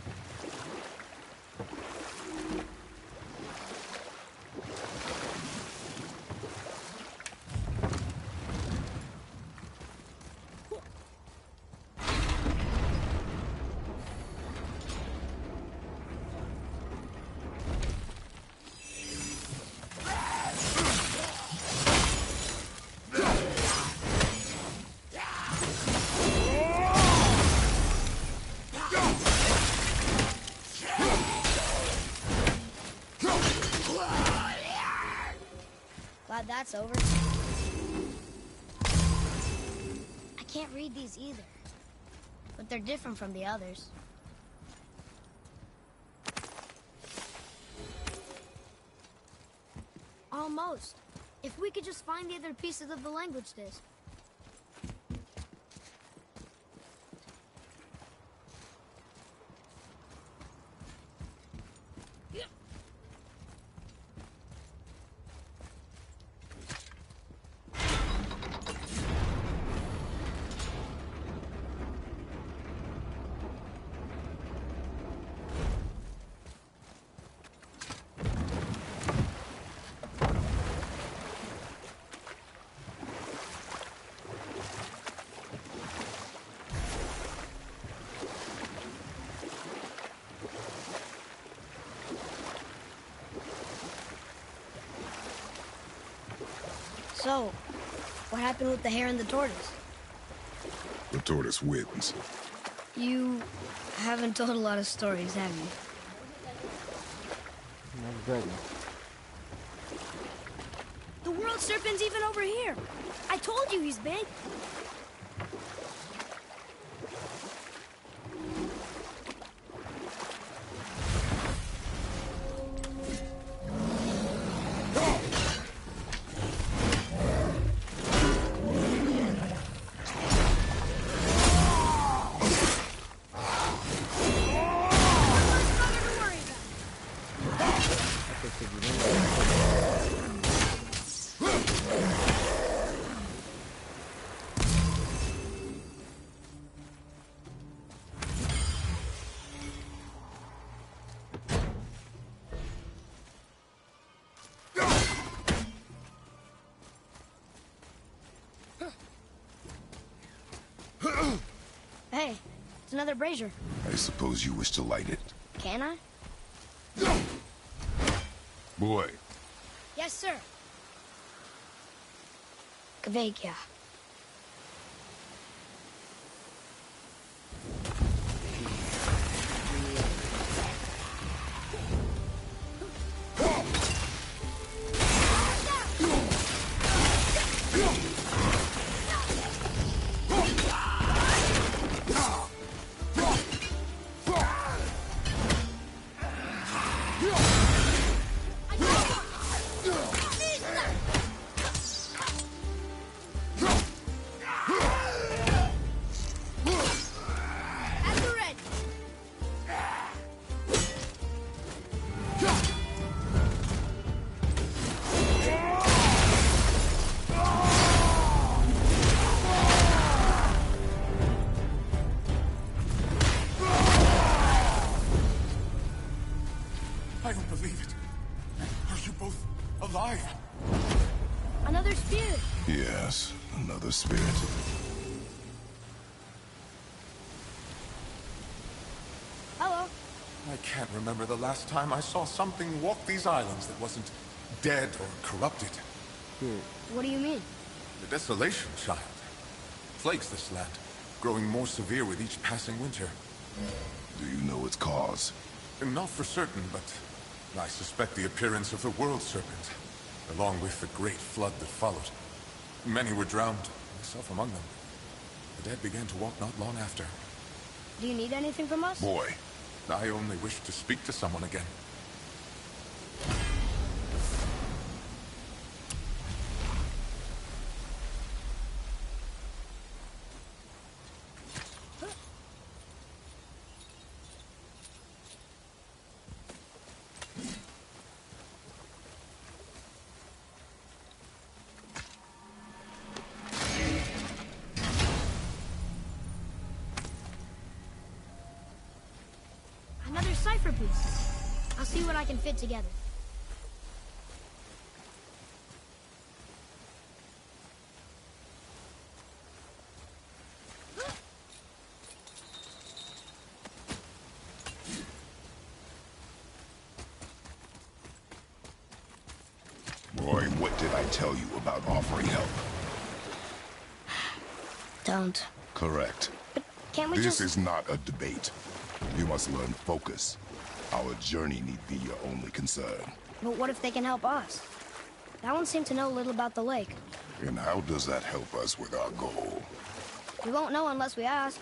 Glad that's over. I can't read these either, but they're different from the others. Almost. If we could just find the other pieces of the language disc. So, what happened with the hare and the tortoise? The tortoise wins. You haven't told a lot of stories, have you? Dragon. The world serpent's even over here. I told you he's big. Hey, it's another brazier. I suppose you wish to light it. Can I? Boy. Yes, sir. Kveikja. I don't believe it. Are you both alive? Another spirit. Yes, another spirit. Hello. I can't remember the last time I saw something walk these islands that wasn't dead or corrupted. What do you mean? The desolation, child. Plagues this land, growing more severe with each passing winter. Do you know its cause? Not for certain, but I suspect the appearance of the World Serpent, along with the great flood that followed. Many were drowned, myself among them. The dead began to walk not long after. Do you need anything from us? Boy, I only wish to speak to someone again. Another cipher piece. I'll see what I can fit together. Boy, what did I tell you about offering help? Don't. Correct. Can't we This just... is not a debate. You must learn focus. Our journey need be your only concern. But what if they can help us? That one seemed to know a little about the lake. And how does that help us with our goal? We won't know unless we ask.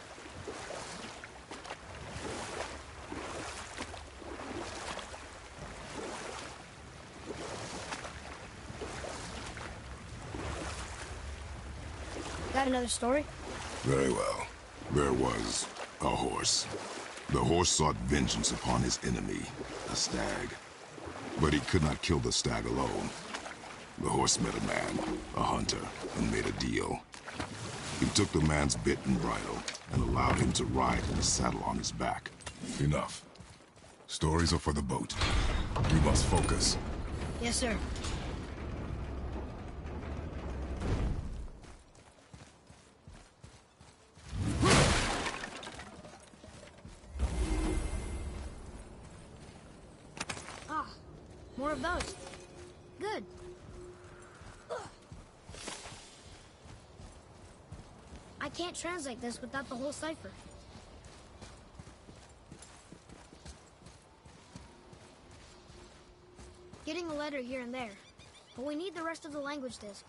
Got another story? Very well. There was a horse. The horse sought vengeance upon his enemy, a stag. But he could not kill the stag alone. The horse met a man, a hunter, and made a deal. He took the man's bit and bridle and allowed him to ride in a saddle on his back. Enough. Stories are for the boat. We must focus. Yes, sir. More of those. Good. I can't translate this without the whole cipher. Getting a letter here and there, but we need the rest of the language disc.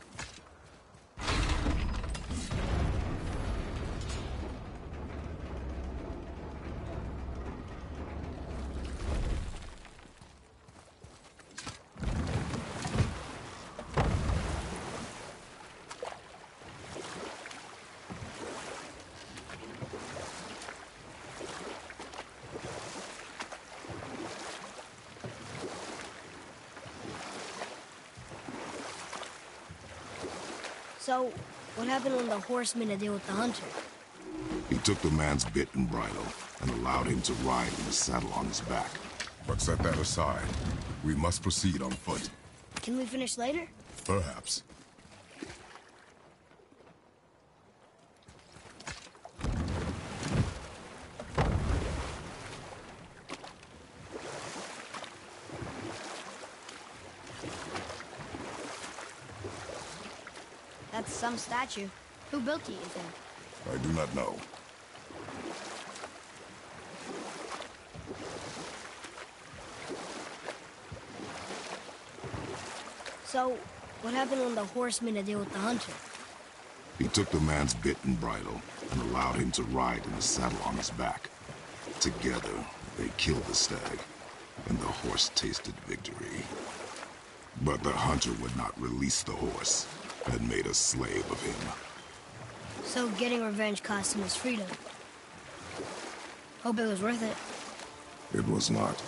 So, what happened when the horse made a deal with the hunter? He took the man's bit and bridle and allowed him to ride in a saddle on his back. But set that aside. We must proceed on foot. Can we finish later? Perhaps. That's some statue. Who built it, you think? I do not know. So, what happened when the horse made a deal with the hunter? He took the man's bit and bridle and allowed him to ride in a saddle on his back. Together, they killed the stag, and the horse tasted victory. But the hunter would not release the horse and made a slave of him. So getting revenge cost him his freedom. Hope it was worth it. It was not.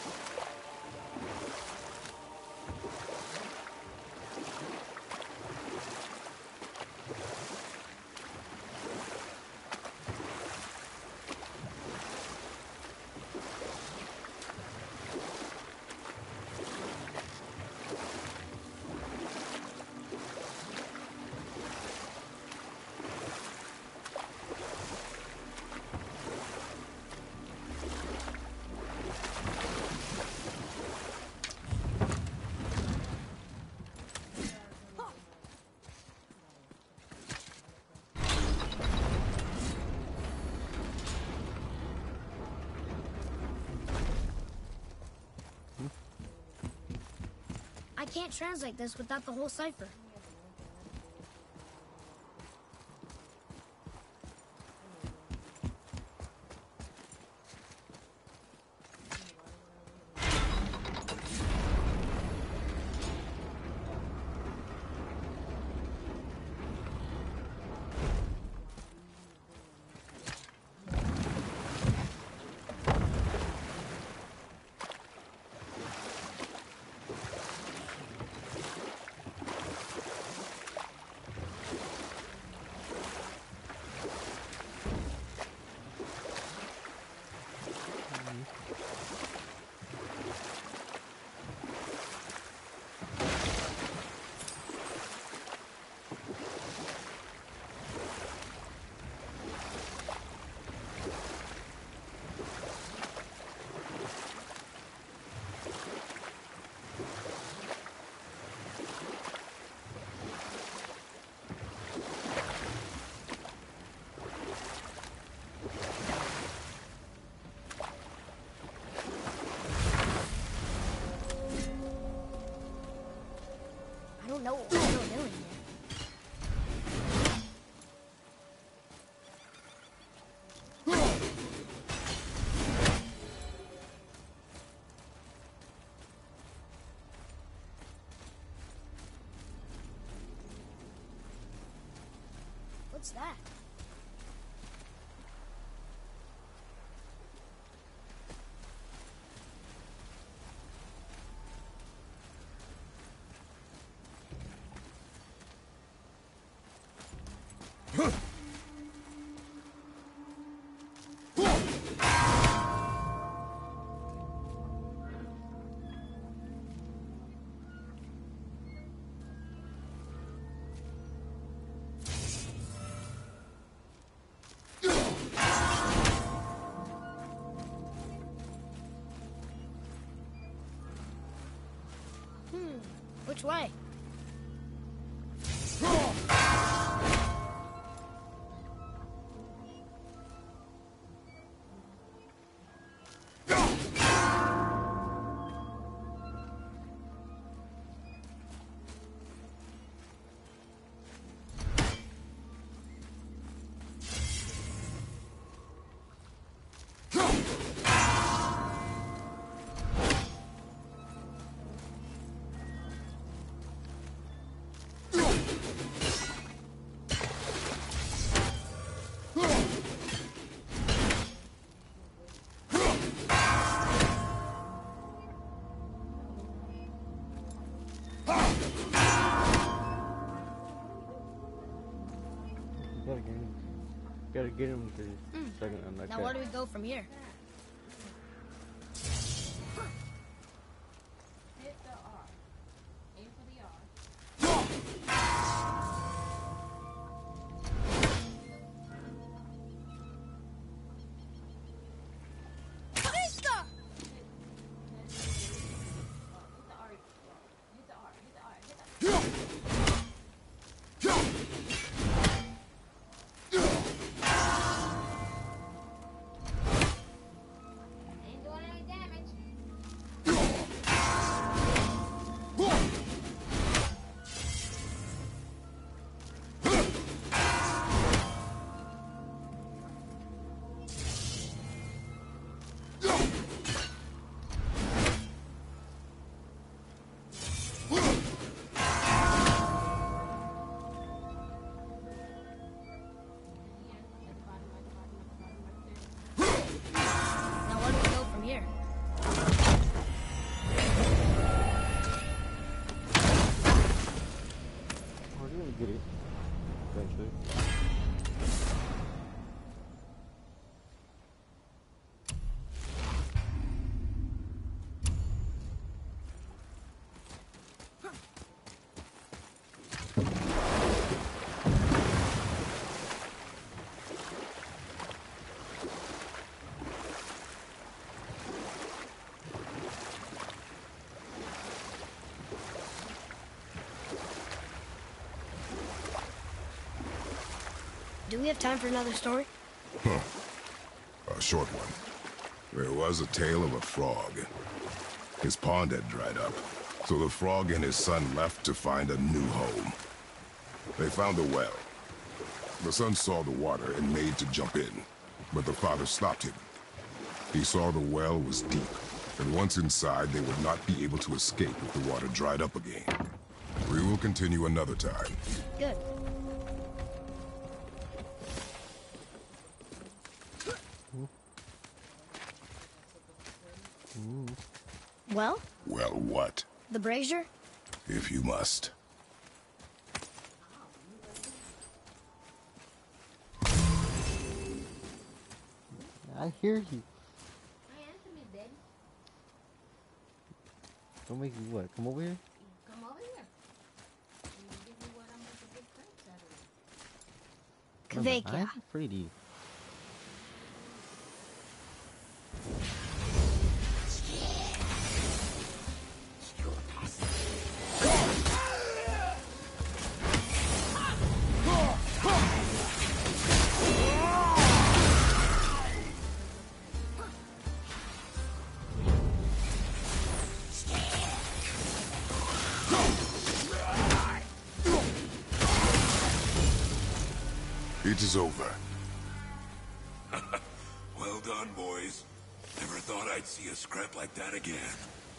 I can't translate this without the whole cipher. know what we're still doing here. What's that? Which way? Gotta get him to second unlock. Now where do we go from here? Hit the R. Aim for the R. Get it eventually. Do we have time for another story? A short one. There was a tale of a frog. His pond had dried up, so the frog and his son left to find a new home. They found a well. The son saw the water and made to jump in, but the father stopped him. He saw the well was deep, and once inside, they would not be able to escape if the water dried up again. We will continue another time. Good. Well? Well, what? The brazier? If you must. I hear you. Don't make you what? Come over here? Come over here. And give me what I'm going to get crates out of it. Kvekia. I'm afraid of you. It is over. Well done, boys. Never thought I'd see a scrap like that again.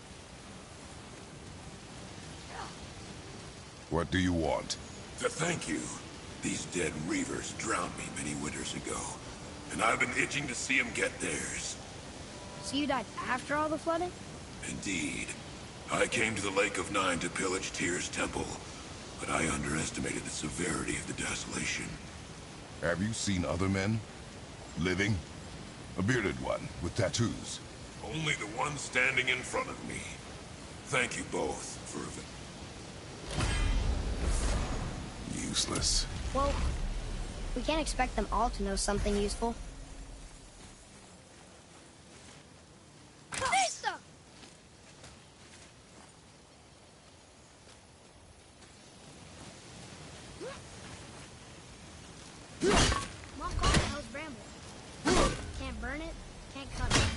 What do you want? To thank you. These dead Reavers drowned me many winters ago, and I've been itching to see them get theirs. So you died after all the flooding? Indeed. I came to the Lake of Nine to pillage Tyr's temple, but I underestimated the severity of the desolation. Have you seen other men? Living? A bearded one with tattoos? Only the one standing in front of me. Thank you both for useless. Well, we can't expect them all to know something useful. Vista! Mom called it Hell's Bramble. Can't burn it, can't cut it.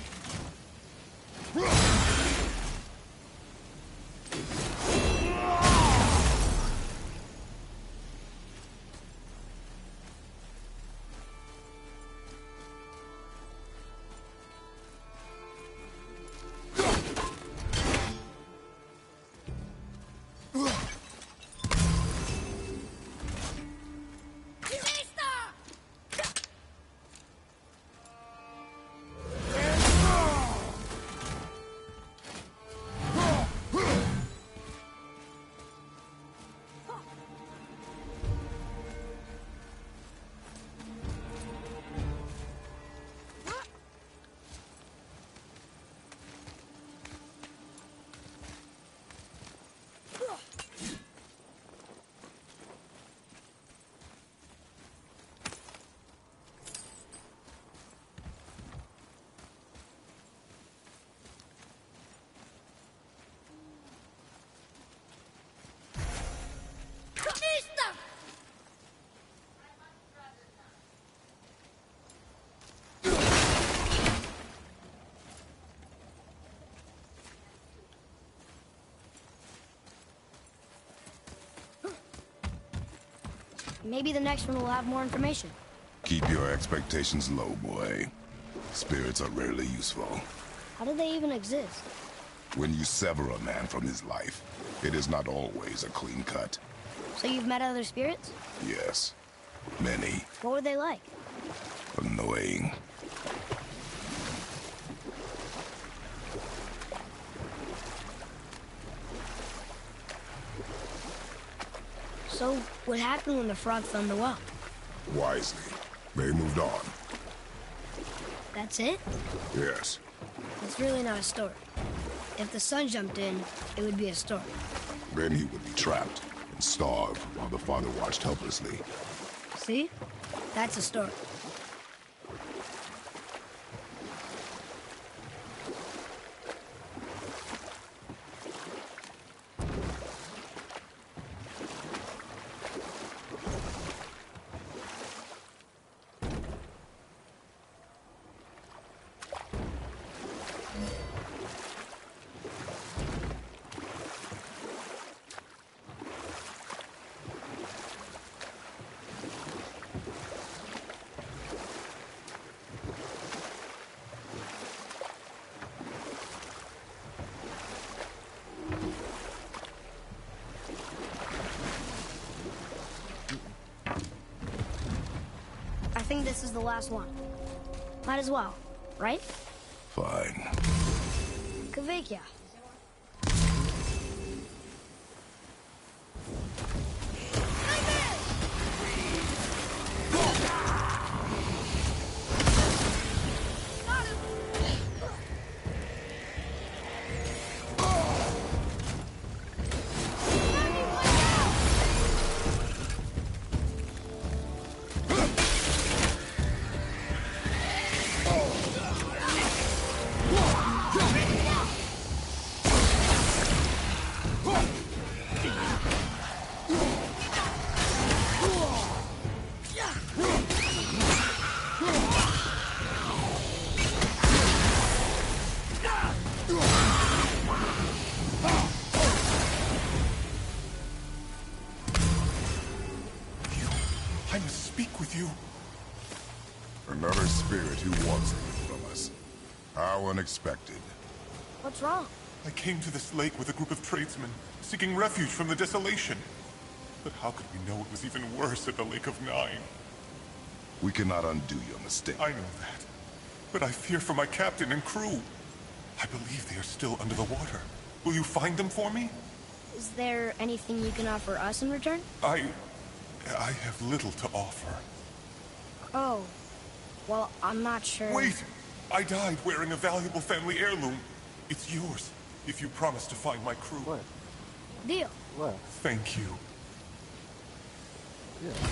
Maybe the next one will have more information. Keep your expectations low, boy. Spirits are rarely useful. How do they even exist? When you sever a man from his life, it is not always a clean cut. So you've met other spirits? Yes. Many. What were they like? Annoying. So, what happened when the frog found the well? Wisely. They moved on. That's it? Yes. It's really not a story. If the sun jumped in, it would be a story. Then he would be trapped and starve while the father watched helplessly. See? That's a story. I think this is the last one. Might as well, right? Fine. Kvekia. I must speak with you. Another spirit who wants something from us. How unexpected. What's wrong? I came to this lake with a group of tradesmen, seeking refuge from the desolation. But how could we know it was even worse at the Lake of Nine? We cannot undo your mistake. I know that. But I fear for my captain and crew. I believe they are still under the water. Will you find them for me? Is there anything you can offer us in return? I have little to offer. Oh. Well, I'm not sure. Wait! I died wearing a valuable family heirloom. It's yours, if you promise to find my crew. What? Deal. What? Thank you. Yeah.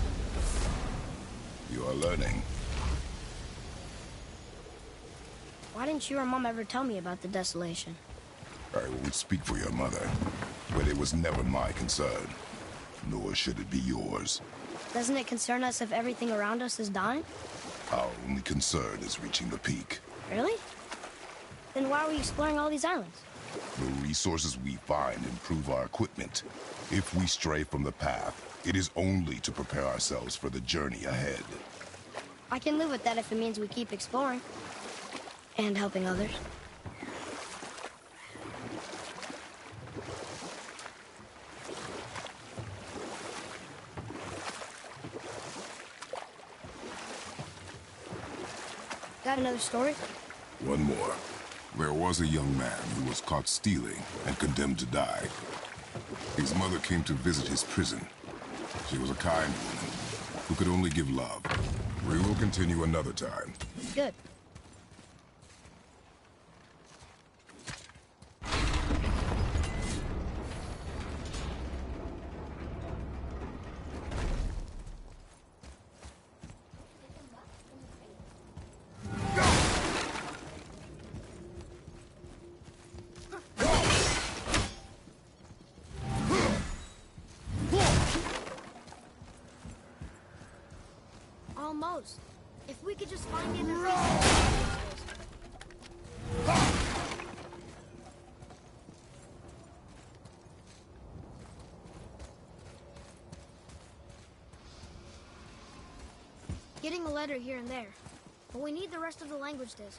You are learning. Why didn't you or Mom ever tell me about the desolation? I won't speak for your mother, but it was never my concern. Nor should it be yours. Doesn't it concern us if everything around us is dying? Our only concern is reaching the peak. Really? Then why are we exploring all these islands? The resources we find improve our equipment. If we stray from the path, it is only to prepare ourselves for the journey ahead. I can live with that if it means we keep exploring. And helping others. Got another story? One more. There was a young man who was caught stealing and condemned to die. His mother came to visit his prison. She was a kind woman who could only give love. We will continue another time. Good. Almost. If we could just find the other Getting a letter here and there. But we need the rest of the language disc.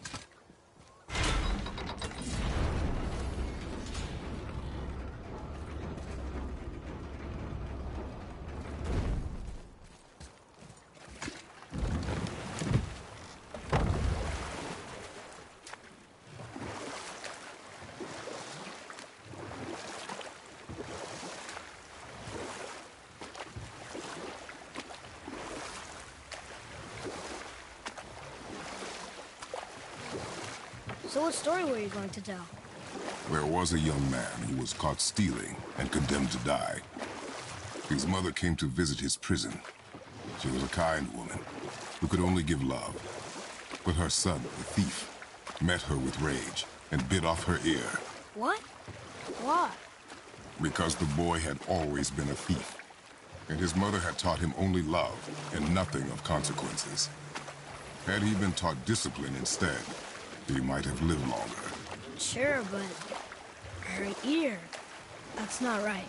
So what story were you going to tell? There was a young man who was caught stealing and condemned to die. His mother came to visit his prison. She was a kind woman who could only give love. But her son, the thief, met her with rage and bit off her ear. What? Why? Because the boy had always been a thief. And his mother had taught him only love and nothing of consequences. Had he been taught discipline instead, he might have lived longer. Sure, but her ear, that's not right.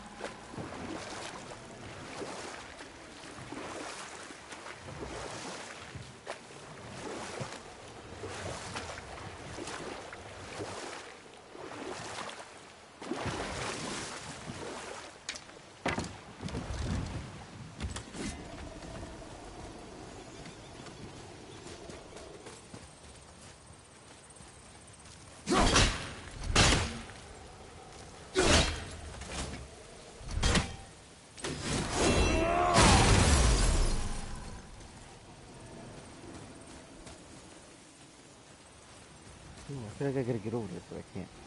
I feel like I gotta get over this, but I can't.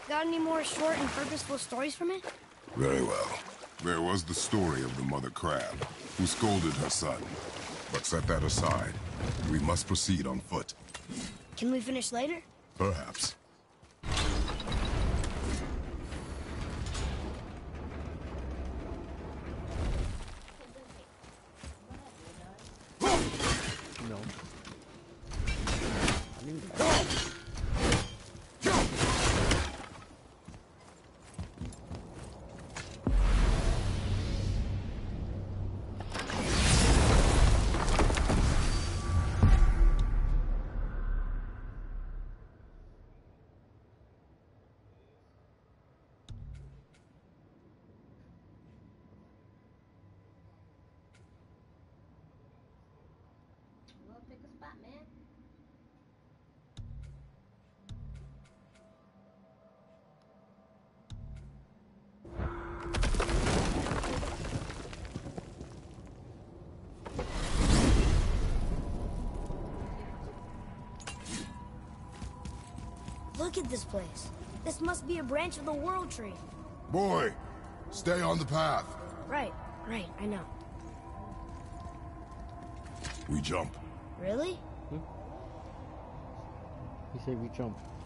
Got any more short and purposeful stories from it? Very well. There was the story of the mother crab, who scolded her son. But set that aside. We must proceed on foot. Can we finish later? Perhaps. No. I knew that. Look at this place. This must be a branch of the World Tree. Boy, stay on the path. Right, I know. We jump. Really? He said we jump.